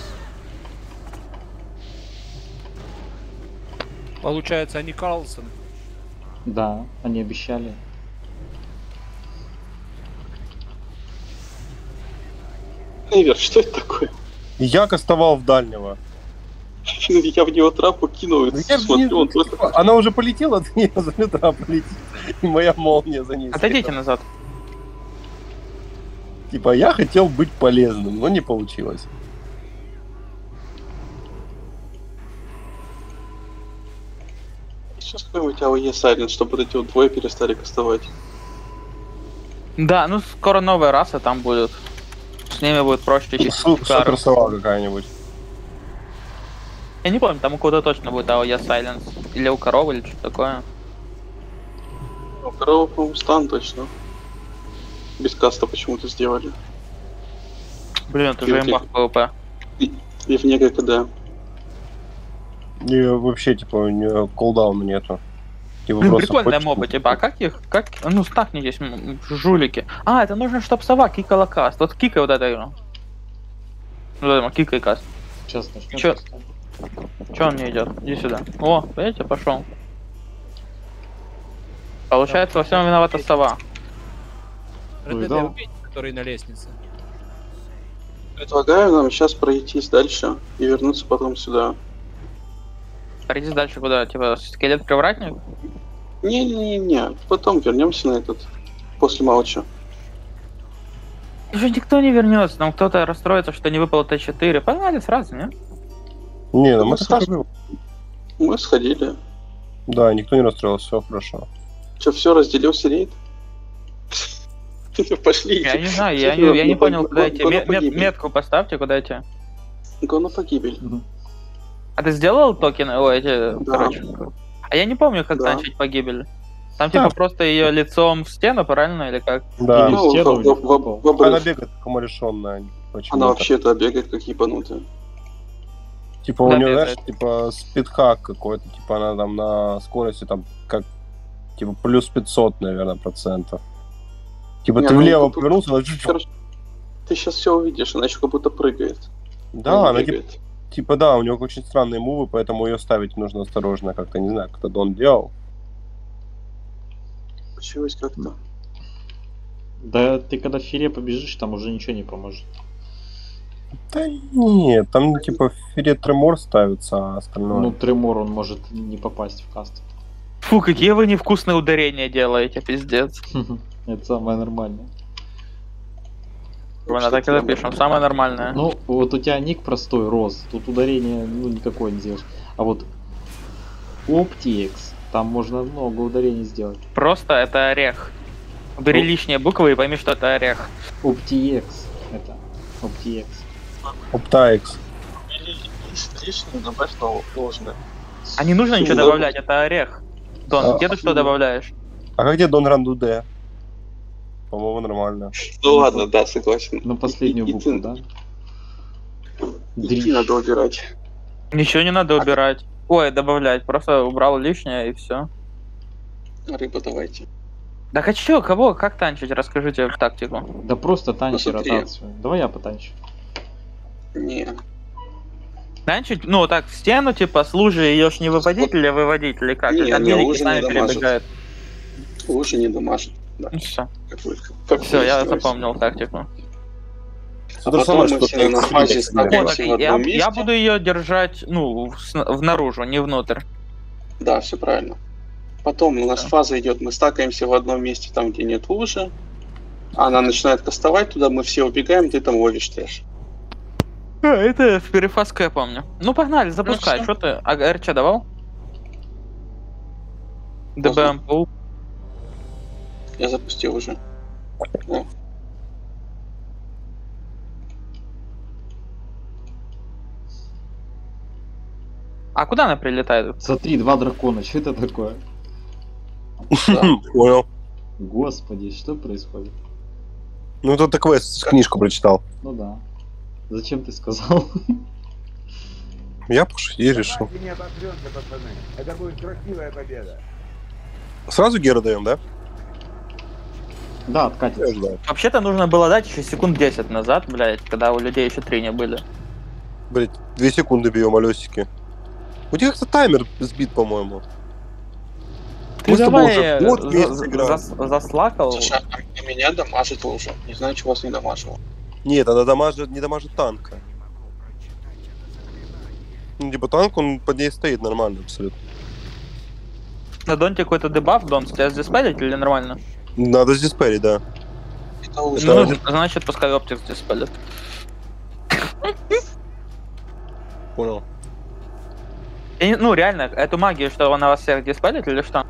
Получается, они Карлсон. Да, они обещали. Эвер, что это такое? Я кастовал в дальнего. Я в него трапу кинул, и Ну, я смотрю, не- он только... Она уже полетела, от нее за метра полетит. И моя молния за ней. Отойдите слетела. назад. Типа, я хотел быть полезным, но не получилось. Сейчас какой-нибудь АОЕ Silent, чтобы вот эти вот двое перестали кастовать. Да, ну скоро новая раса там будет. С ними будет проще чистить Су- кару. Супер сова какая-нибудь. Я не помню, там у кого-то точно будет эй о и Silence. Или у коровы, или что-то такое. Ну, корова, по-моему, стан точно. Без каста почему-то сделали. Блин, это же имба в ПВП. И, и в ГКД. И вообще, типа, у нее колдауна нету. Типа, Блин, просто прикольная хочешь- моба, типа, а как их, как, ну стакнитесь, м, жулики. А, это нужно, чтоб сова кикала каст. Вот кикай вот это. Вот это, кикай каст. Сейчас начнем. Чё? Чё он не идет? Иди сюда. О, видите, пошел. Получается, во всем виновата сова. Ну, РДД да. убейте, который на лестнице. Предлагаю нам сейчас пройтись дальше и вернуться потом сюда. Пройдись дальше куда? Типа, скелет-привратник? Не-не-не, потом вернемся на этот. После Мауча. Уже никто не вернется, нам кто-то расстроится, что не выпало Т четыре. Погнали сразу, не? Не, ну Ну, мы Саш- сходили. Мы сходили. Да, никто не расстроился, все хорошо. Че, все, разделился рейд? Пошли. Я не знаю, я, Всё, не, я не ну, понял, го- куда го- идти. го на Мет- мет- погибель. метку поставьте, куда идти. Го на погибель. Мгм. А ты сделал токены? Ой, эти, Да. короче. А я не помню, как Да. начать погибель. Там типа просто ее лицом в стену, правильно, или как? Да. Или- Ну, стену в- или в- в в- пол. в обрыв. Она бегает как умалишенная. почему-то. Она вообще-то бегает как ебанутая. Типа у Да, нее, бегает. знаешь, типа спидхак какой-то, типа она там на скорости там как типа плюс пятьсот, наверное, процентов. Типа Не, ты ну, влево тут- повернулся, она чуть-чуть. Короче, ты сейчас все увидишь, она еще как будто прыгает. Да, она типа, бегает. типа да, у нее очень странные мувы, поэтому ее ставить нужно осторожно, как-то не знаю, как-то Дон делал. Получилось как-то. Да ты когда в фире побежишь, там уже ничего не поможет. Да нет, там типа Ферет Тремор ставится, а остальное. Ну, Тремор, он может не попасть в каст. Фу, какие вы невкусные ударения делаете, пиздец. Это самое нормальное. Ладно, так и запишем. Самое нормальное. Ну, вот у тебя ник простой, Роз. Тут ударение, ну, никакое не сделаешь. А вот Оптикс, там можно много ударений сделать. Просто это орех. Убери Ну. лишние буквы и пойми, что это орех. Оптикс, это. Оптикс. Оптаикс. Лишнее добавь ложное. А не нужно ничего Да. добавлять, это орех. Дон, А, где ты что добавляешь? А как где Дон Рандуде? По-моему, нормально. Ну ладно, да, согласен. На последнюю И- и букву, ты- да? Идти Дрищ. надо убирать. Ничего не надо убирать. Ой, добавлять. Просто убрал лишнее и все. Рыба давайте. Так а чё, кого, как танчить? Расскажите в тактику. Да просто танчи Посмотри. ротацию. Давай я потанчу. Не. Танчить, ну вот так в стену, типа, с лужи ее ж не выводить или выводить, или как? Не, Или там не, милики лужи сами не дамажат. перебегают. Лучше не дамажит. Да. Ну все. Как вы, как Все, вы я устроились. запомнил тактику. А Это потом самое, мы что все ты на экстрим фазе делаешь. стакаемся Вот, в я, одном я месте. буду ее держать, ну, в, сн- в наружу, не внутрь. Да, все правильно. Потом у нас Да. фаза идет, мы стакаемся в одном месте, там, где нет лужи. Она начинает кастовать туда, мы все убегаем, ты там ловишь трэш. А, это в перефаске я помню. Ну погнали, запускай. всё. Что ты? А РЧ давал? ДБМПУ. Я запустил уже. О, А куда она прилетает? Смотри, два дракона, что это такое? да. Понял. Господи, что происходит? Ну это ты квест, книжку прочитал. Ну да. Зачем ты сказал? Я пошутить решил. Давайте не обосремся, пацаны. Это будет красивая победа. Сразу Гера даем, да? Да, Я откатится. ждал. Вообще-то нужно было дать еще секунд десять назад, блядь, когда у людей еще три не были. Блять, две секунды бьем, алёсики. У тебя как-то таймер сбит, по-моему. Ты Мы с тобой давай уже год за- вместе за- играем. зас- заслакал. Слушай, а а меня дамажит лужа. Не знаю, чего вас не дамажило. Нет, она дамажит, не дамажит танка. Ну, типа танк, он под ней стоит нормально абсолютно. На Донте какой-то дебаф, Дон, тебя диспелить или нормально? Надо с диспелить, да. Это лужа. Ну, Это- значит, пускай оптик диспелит. Понял. Я не- ну, реально, эту магию, что она вас всех диспелит или что?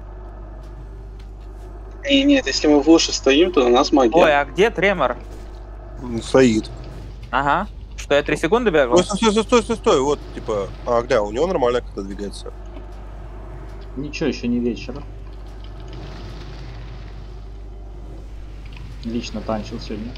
И нет, если мы в луже стоим, то на нас магия. Ой, а где тремор? Ну, стоит. Ага. Что, я три секунды бегал? Стой, стой, стой, стой, стой, стой, вот, типа, а, гля, у него нормально как-то двигается. Ничего, еще не вечер. Лично танчил сегодня.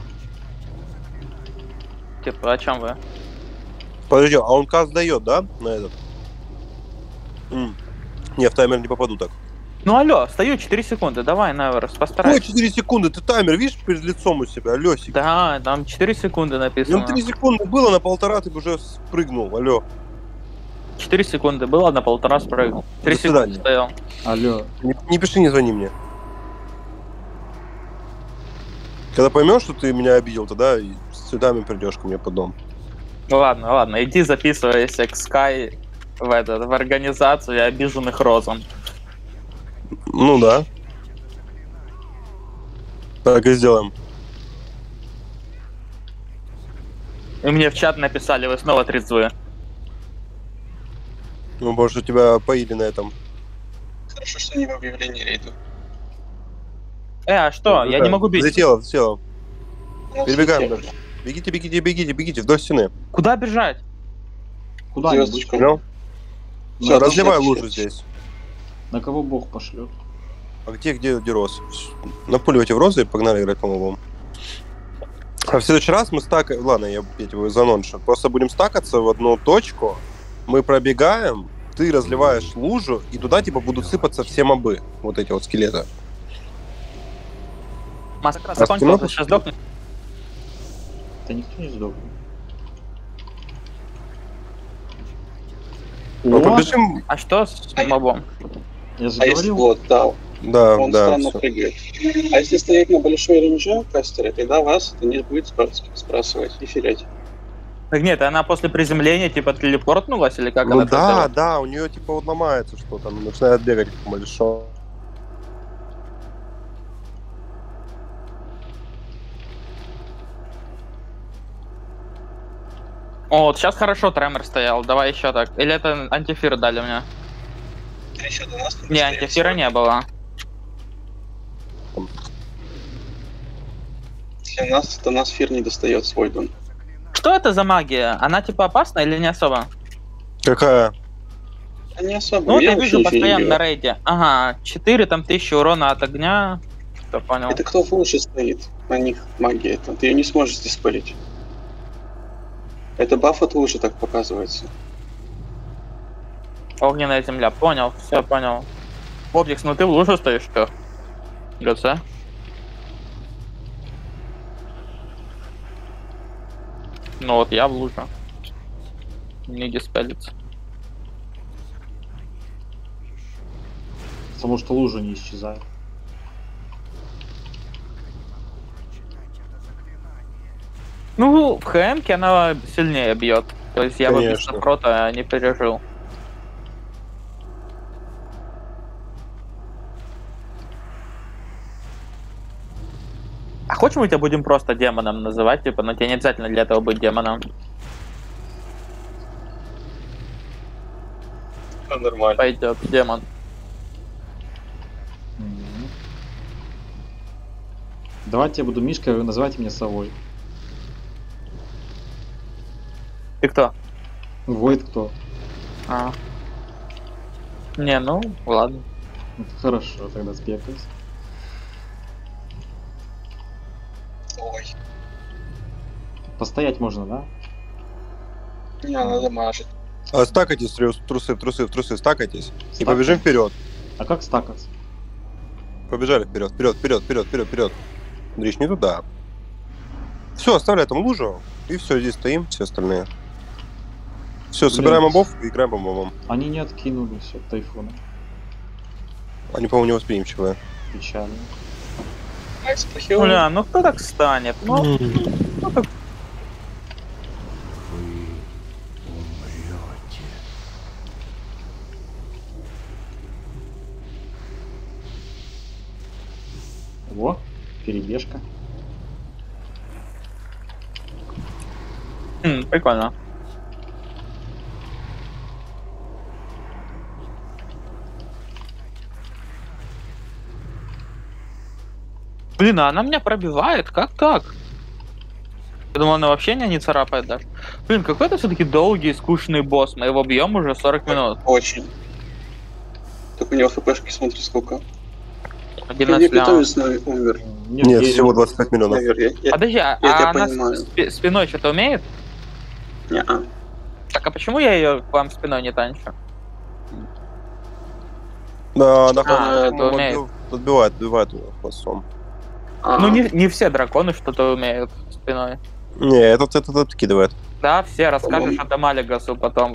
Типа, о чем вы? Подожди, а он каст дает, да, на этот? М. Не, в таймер не попаду так. Ну алло, стою четыре секунды, давай, Неверс, Ой, постарайся. четыре секунды, ты таймер видишь перед лицом у себя, алёсик? Да, там четыре секунды написано. Ну, три секунды было, на полтора ты бы уже спрыгнул, алё. четыре секунды было, на полтора спрыгнул. три До секунды свидания. стоял. Алло. Не, не пиши, не звони мне. Когда поймешь, что ты меня обидел, тогда и с цветами придешь ко мне под дом. Ну ладно, ладно, иди записывайся к Sky в, этот, в организацию обиженных розом. Ну да. Так и сделаем. И мне в чат написали, вы снова трезвы. Ну, может, тебя поили на этом. Хорошо, что не в объявлении рейда. Э, а что? Ну Я да, не могу бить. Взлетело, взлетело. Ну, Перебегаем слетели. дальше. Бегите, бегите, бегите, бегите, вдоль стены. Куда бежать? Куда-нибудь. Звездочку. Понял? Всё, Ну, разливай дошли, лужу дошли. здесь. На кого бог пошлет? А где, где, где роз? Напуливайте в розы и погнали играть по мобам. А в следующий раз мы стакаем... Ладно, я, я тебе заноншу. Просто будем стакаться в одну точку. Мы пробегаем, ты разливаешь лужу, и туда типа будут сыпаться все мобы. Вот эти вот скелеты. Маска кино закончилась, пошли? сейчас сдохнет. Да никто не сдохнет. Ну, О, побежим. А что с мобом? я же А если говорил, вот, да, Да, он да. странно всё. прыгает. А если стоять на большой ренже кастере, тогда вас это не будет спрас- сбрасывать и филять. Так нет, она после приземления типа телепортнулась или как Ну она это да, сделала? да, у нее типа вот ломается что-то, она начинает бегать как большой. О, вот сейчас хорошо тремор стоял, давай еще так. Или это антифир дали мне? Ты еще до нас Не, антифира не было. Для нас, до нас фир не достает свой дом. Что это за магия? Она типа опасна или не особо? Какая? А не особо. Ну вот я вообще вижу ничего не постоянно вижу. на рейде. Ага, четыре там тысячи урона от огня. Что понял? Это кто лучше стоит? На них магия это. Ты ее не сможешь здесь спалить. Это баф от лучше так показывается. Огненная земля, понял, все понял. Обдикс, ну ты в лужу стоишь, что? ГЦ? Ну вот я в луже. Не диспелится. потому что лужа не исчезает. Ну, в ХМ-ке она сильнее бьет. То есть я бы без Конечно. Сафрота не пережил. А хочешь мы тебя будем просто демоном называть, типа, но тебе не обязательно для этого быть демоном. Нормально. Пойдет, демон. Мгм. Давайте я буду Мишкой, вы называйте меня совой. Ты кто? Войд кто? А. Не, ну, ладно. Хорошо, тогда спекаюсь. Ой, Постоять можно, да? меня надо мажить. А, стакайтесь, трус- трусы, в трусы, в трусы, стакайтесь. И Стакаем. побежим вперед. А как стакаться? Побежали вперед, вперед, вперед, вперед, вперед, вперед. Андрей, не туда. Все, оставляй там лужу. И все, здесь стоим, все остальные. Все, собираем Блин. мобов и играем по мобам. Они не откинулись от тайфуна. Они, по-моему, невосприимчивые. Печально. Айс похил. Бля, ну кто так станет? Ну, ну так. Во, перебежка. М, прикольно. Блин, а она меня пробивает? Как так? Я думал, он вообще не, не царапает даже. Блин, какой-то все-таки долгий, скучный босс. Мы его бьем уже сорок минут. Очень. Так у него хпшки, смотри, сколько. одиннадцать лямов. Питомец наверное, умер. Нет, Нет, я- всего двадцать пять миллионов. Наверное, я, Подожди, а, я тебя а она понимаю. с- спи- спиной что-то умеет? я... Не-а. Так а почему я ее к вам спиной не танчу? Да, на А, хвостом это умеет. отбивает, отбивает его хвостом. А, Ну, не, не все драконы что-то умеют спиной. Не, этот, этот откидывает. Да, все расскажешь По-моему. это Малигасу потом.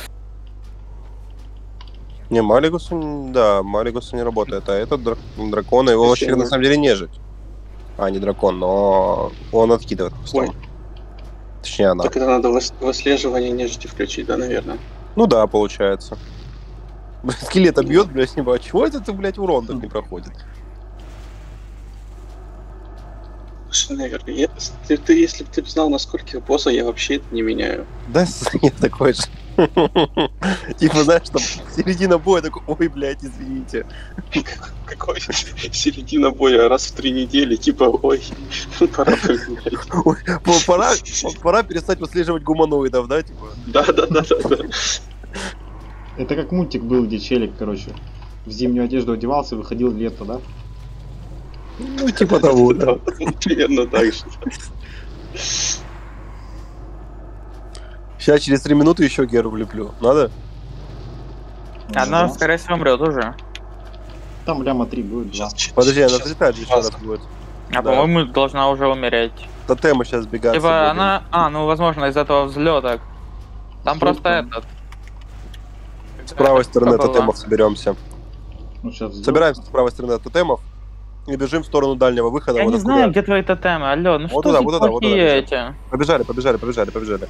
Не, Малигус, н- да, Малигус не работает, а этот драк- дракон, его вообще Зачем? на самом деле нежить. А, не дракон, но он откидывает хвостом. Ой. Точнее, она. Так это надо выс- выслеживание нежити включить, да, наверное. Ну да, получается. Блин, скелета бьет, блядь, с него. А чего это ты, блядь, урон так не проходит? Слушай, наверное, я- ты, ты, если бы ты знал, на скольких боссов я вообще это не меняю. Да, я такой же. Типа, знаешь, там середина боя такой, ой, блядь, извините. Какой середина боя раз в три недели, типа, ой, пора поменять. Ой, по- пора, пора перестать выслеживать гуманоидов, да, типа? Да, да, да, да, да. Это как мультик был, где челик, короче, в зимнюю одежду одевался, выходил в лето, да? Ну, типа того, да. Да, примерно так же. Сейчас через три минуты еще Геру влеплю. Надо? Она, Да. скорее всего, умрет уже. Там ляма три будет, два. Сейчас, Подожди, она сейчас. взлетает же еще раз будет. А Да. по-моему, должна уже умереть. Тотемы сейчас бегать. Типа она. А, ну возможно, из этого взлета. Там Что просто там? этот. С правой стороны Что было? тотемов соберемся. Ну, сейчас взлет. Собираемся с правой стороны тотемов и бежим в сторону дальнего выхода. Я вот не откуда- знаю, где твои тотемы. Алло, ну Вот что туда, за вот туда, вот туда плохие бежим. эти? Побежали, побежали, побежали, побежали.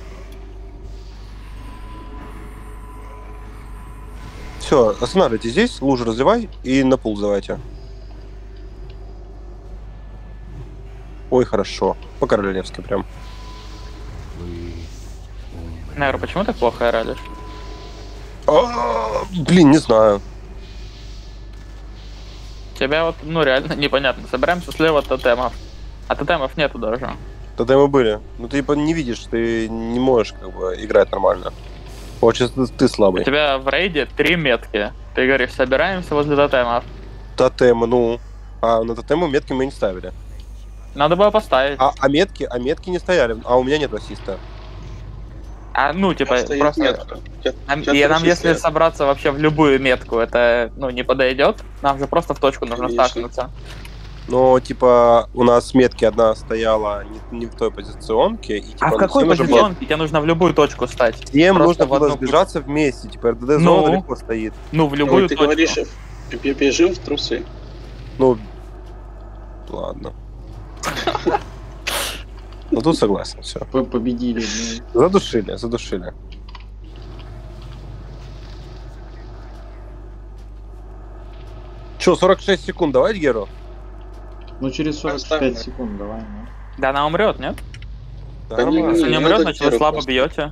Все, останавливайтесь здесь, лужу разливай и на пул давайте. Ой, хорошо. По королевски прям. Наверное, почему так плохо ралишь? А, Блин, не знаю. Тебя вот, ну реально непонятно. Собираемся слева от тотемов. А тотемов нету даже. Тотемы были. Ну ты типа не видишь, ты не можешь как бы играть нормально. Получается, ты У слабый. тебя в рейде три метки. Ты говоришь, собираемся возле тотемов. Тотемы, ну. А на тотемы метки мы не ставили. Надо было поставить. А, а метки, а метки не стояли. А у меня нет ассиста. А ну, типа, Стоит просто... метка. Я- Нам, я и нам, тоже если стоят. собраться вообще в любую метку, это, ну, не подойдет. Нам же просто в точку нужно Конечно. стакнуться. Но, типа, у нас метки одна стояла не, не в той позиционке. И, типа, А в какой всем нужно было- позиционке тебе нужно в любую точку стать? Всем Просто нужно в было одну сбежаться вместе. Типа, РДД-зона Ну. далеко стоит. Ну, в Ну, любую ты точку. говоришь, бе- бежим в трусы. Ну, ладно. Ну, тут согласен, все. П- Победили. ну. Задушили, задушили. Че, сорок шесть секунд давать Геру? Ну, через сорок Оставим. пять секунд давай, ну. Да она умрет, нет? Да не- Нормально. Если не не умрет, надо значит вы Геру слабо просто. бьете.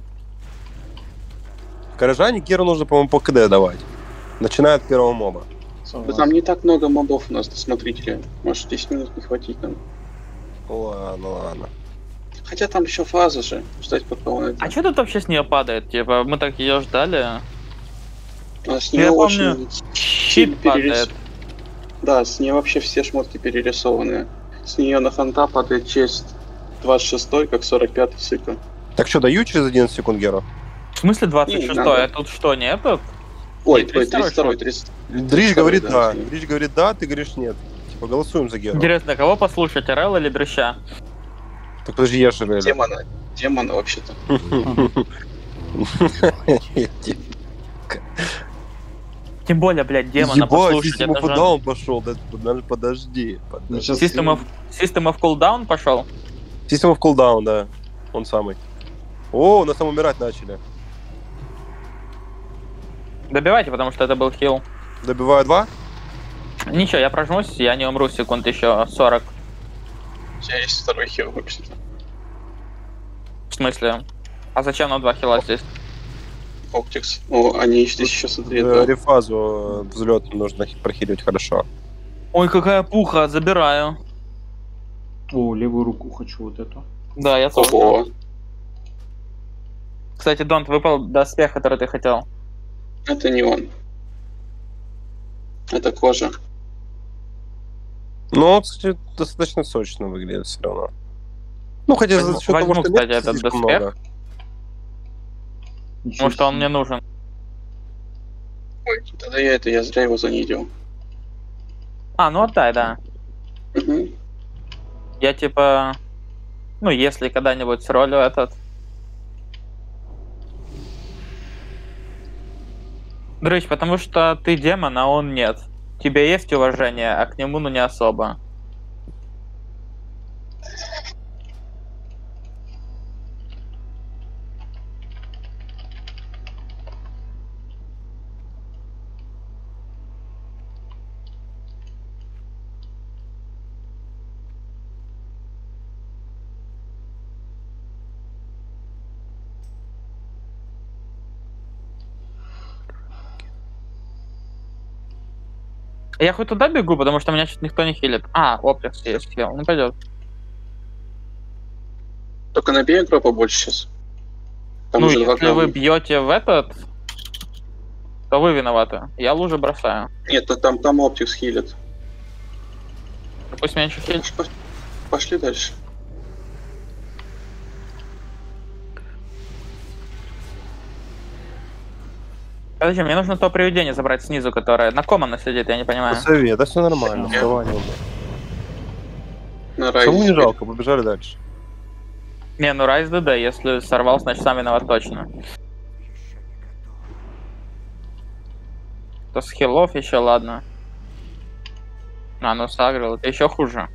В Горожане Геру нужно, по-моему, по КД давать. Начиная от первого моба. Да Согласен. там не так много мобов у нас, смотрите. Может, десять минут не хватит нам. Ладно, ладно. Хотя там еще фаза же. Ждать пока он это. А что тут вообще с нее падает? Типа, мы так ее ждали. А с Я нее помню, очень Щит сильно перерис- падает. Да, с нее вообще все шмотки перерисованы. С нее на фонта падает честь двадцать шестой, как сорок пятый цикл. Так что, даю через одиннадцать секунд Геру? В смысле двадцать Не, шестой? надо. А тут что, не этот? Ой, И ой, тридцать второй тридцать второй, шмот. тридцать. Дрич говорит да. да. Дрич говорит да, ты говоришь нет. Типа, голосуем за Геру. Интересно, кого послушать, Орел или Дрыща? Так подожди, я же реально. Демона. Демона вообще-то. Тем более, блядь, демона Ебать, послушать. System Это of a же... Down пошел. Да, подожди, подожди. Ну, сейчас System of, System of Cooldown пошел? System of Cooldown, да. Он самый. О, у нас там умирать начали. Добивайте, потому что это был хил. Добиваю два. Ничего, я прожмусь, я не умру секунд еще сорок. У тебя есть второй хил вообще-то. В смысле? А зачем нам два хила здесь? Оптикс. О, они здесь еще смотри, Э, да. Рефазу взлет нужно прохиливать хорошо. Ой, какая пуха, забираю. О, левую руку хочу вот эту. Да, я тоже. Ого. Кстати, Донт, выпал доспех, который ты хотел. Это не он. Это кожа. Но, кстати, достаточно сочно выглядит все равно. Ну, хотя за Возьму- счет того, возьму, что кстати, места этот слишком доспех. много. Ничего Потому что он себе. мне нужен. Ой, тогда я это, я зря его занидел. А, ну отдай, да. Угу. Я типа... Ну, если когда-нибудь сролю этот... Дрыч, потому что ты демон, а он нет. Тебе есть уважение, а к нему, ну, не особо. Я хоть туда бегу, потому что меня что-то никто не хилит. А, оплекс есть хил. Ну, пойдет. Только набей агро побольше сейчас. Там Ну, уже два если вы грамма. бьете в этот, то вы виноваты. Я лужи бросаю. Нет, то там, там оптикс хилит. Пусть меньше хилит. Пош- Пошли дальше. Подожди, мне нужно то привидение забрать снизу, которое на комана сидит, я не понимаю. Совет, да все нормально, Нет. вставай, ну, На да. Саму не райзе. жалко, побежали дальше. Не, ну Райз ДД, если сорвал, значит сам виноват точно. То с хилов еще ладно. А, ну сагрил, это еще хуже.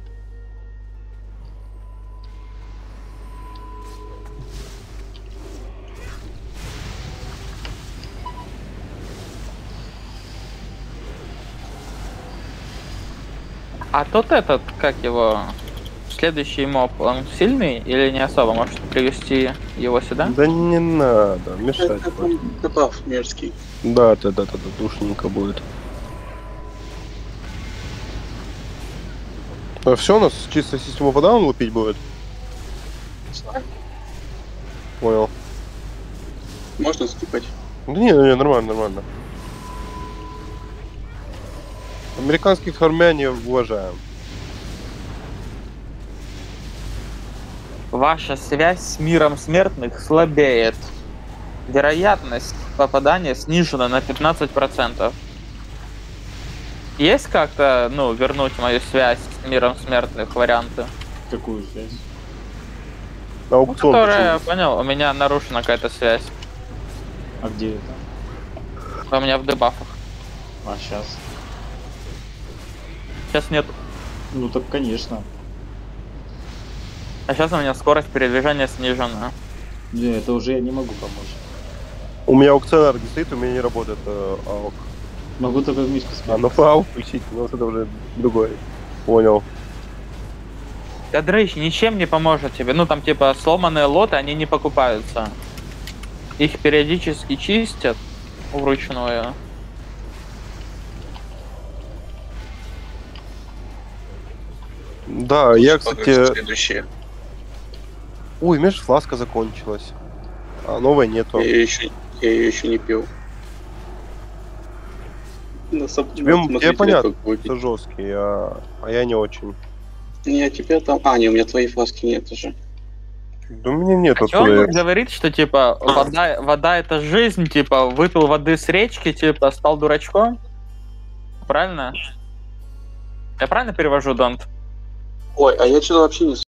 А тот этот, как его, следующий моб, он сильный или не особо? Может привести его сюда? Да не надо, мешать. Это будет. там дебаф мерзкий. Да, да, да, да, да, душненько будет. А все, у нас чисто систему подаун лупить будет? Не знаю. Понял. Можно скипать. Да не, не, нормально, нормально. Американских армян не уважаем. Ваша связь с миром смертных слабеет. Вероятность попадания снижена на пятнадцать процентов. Есть как-то, ну, вернуть мою связь с миром смертных варианты? Какую связь? На Ну, аукцион которая, почему? понял, у меня нарушена какая-то связь. А где это? У меня в дебафах. А, сейчас. Сейчас нет. Ну так, конечно. А сейчас у меня скорость передвижения снижена. Не, это уже я не могу помочь. У меня аукционар не стоит, у меня не работает э, аук. Могу только в мишку А, смотреть. ну по аук включить, но это уже другой. Понял. Да, Дрейч, ничем не поможет тебе. Ну, там, типа, сломанные лоты, они не покупаются. Их периодически чистят вручную. Да, я, Лучше кстати... погнать Следующее. Ой, у меня же фласка закончилась. А новой нету. Я ее еще, я ее еще не пил. На сам- Тебе, на тебе смотрителя понятно, как будет. что жесткий, а, а я не очень. Не, а тебя там... А, не, у меня твоей фласки нет уже. Да у меня нету. А чё он твоей. тут говорит, что, типа, вода, вода это жизнь, типа, выпил воды с речки, типа, стал дурачком? Правильно? Я правильно перевожу, Донт? Ой, а я что-то вообще не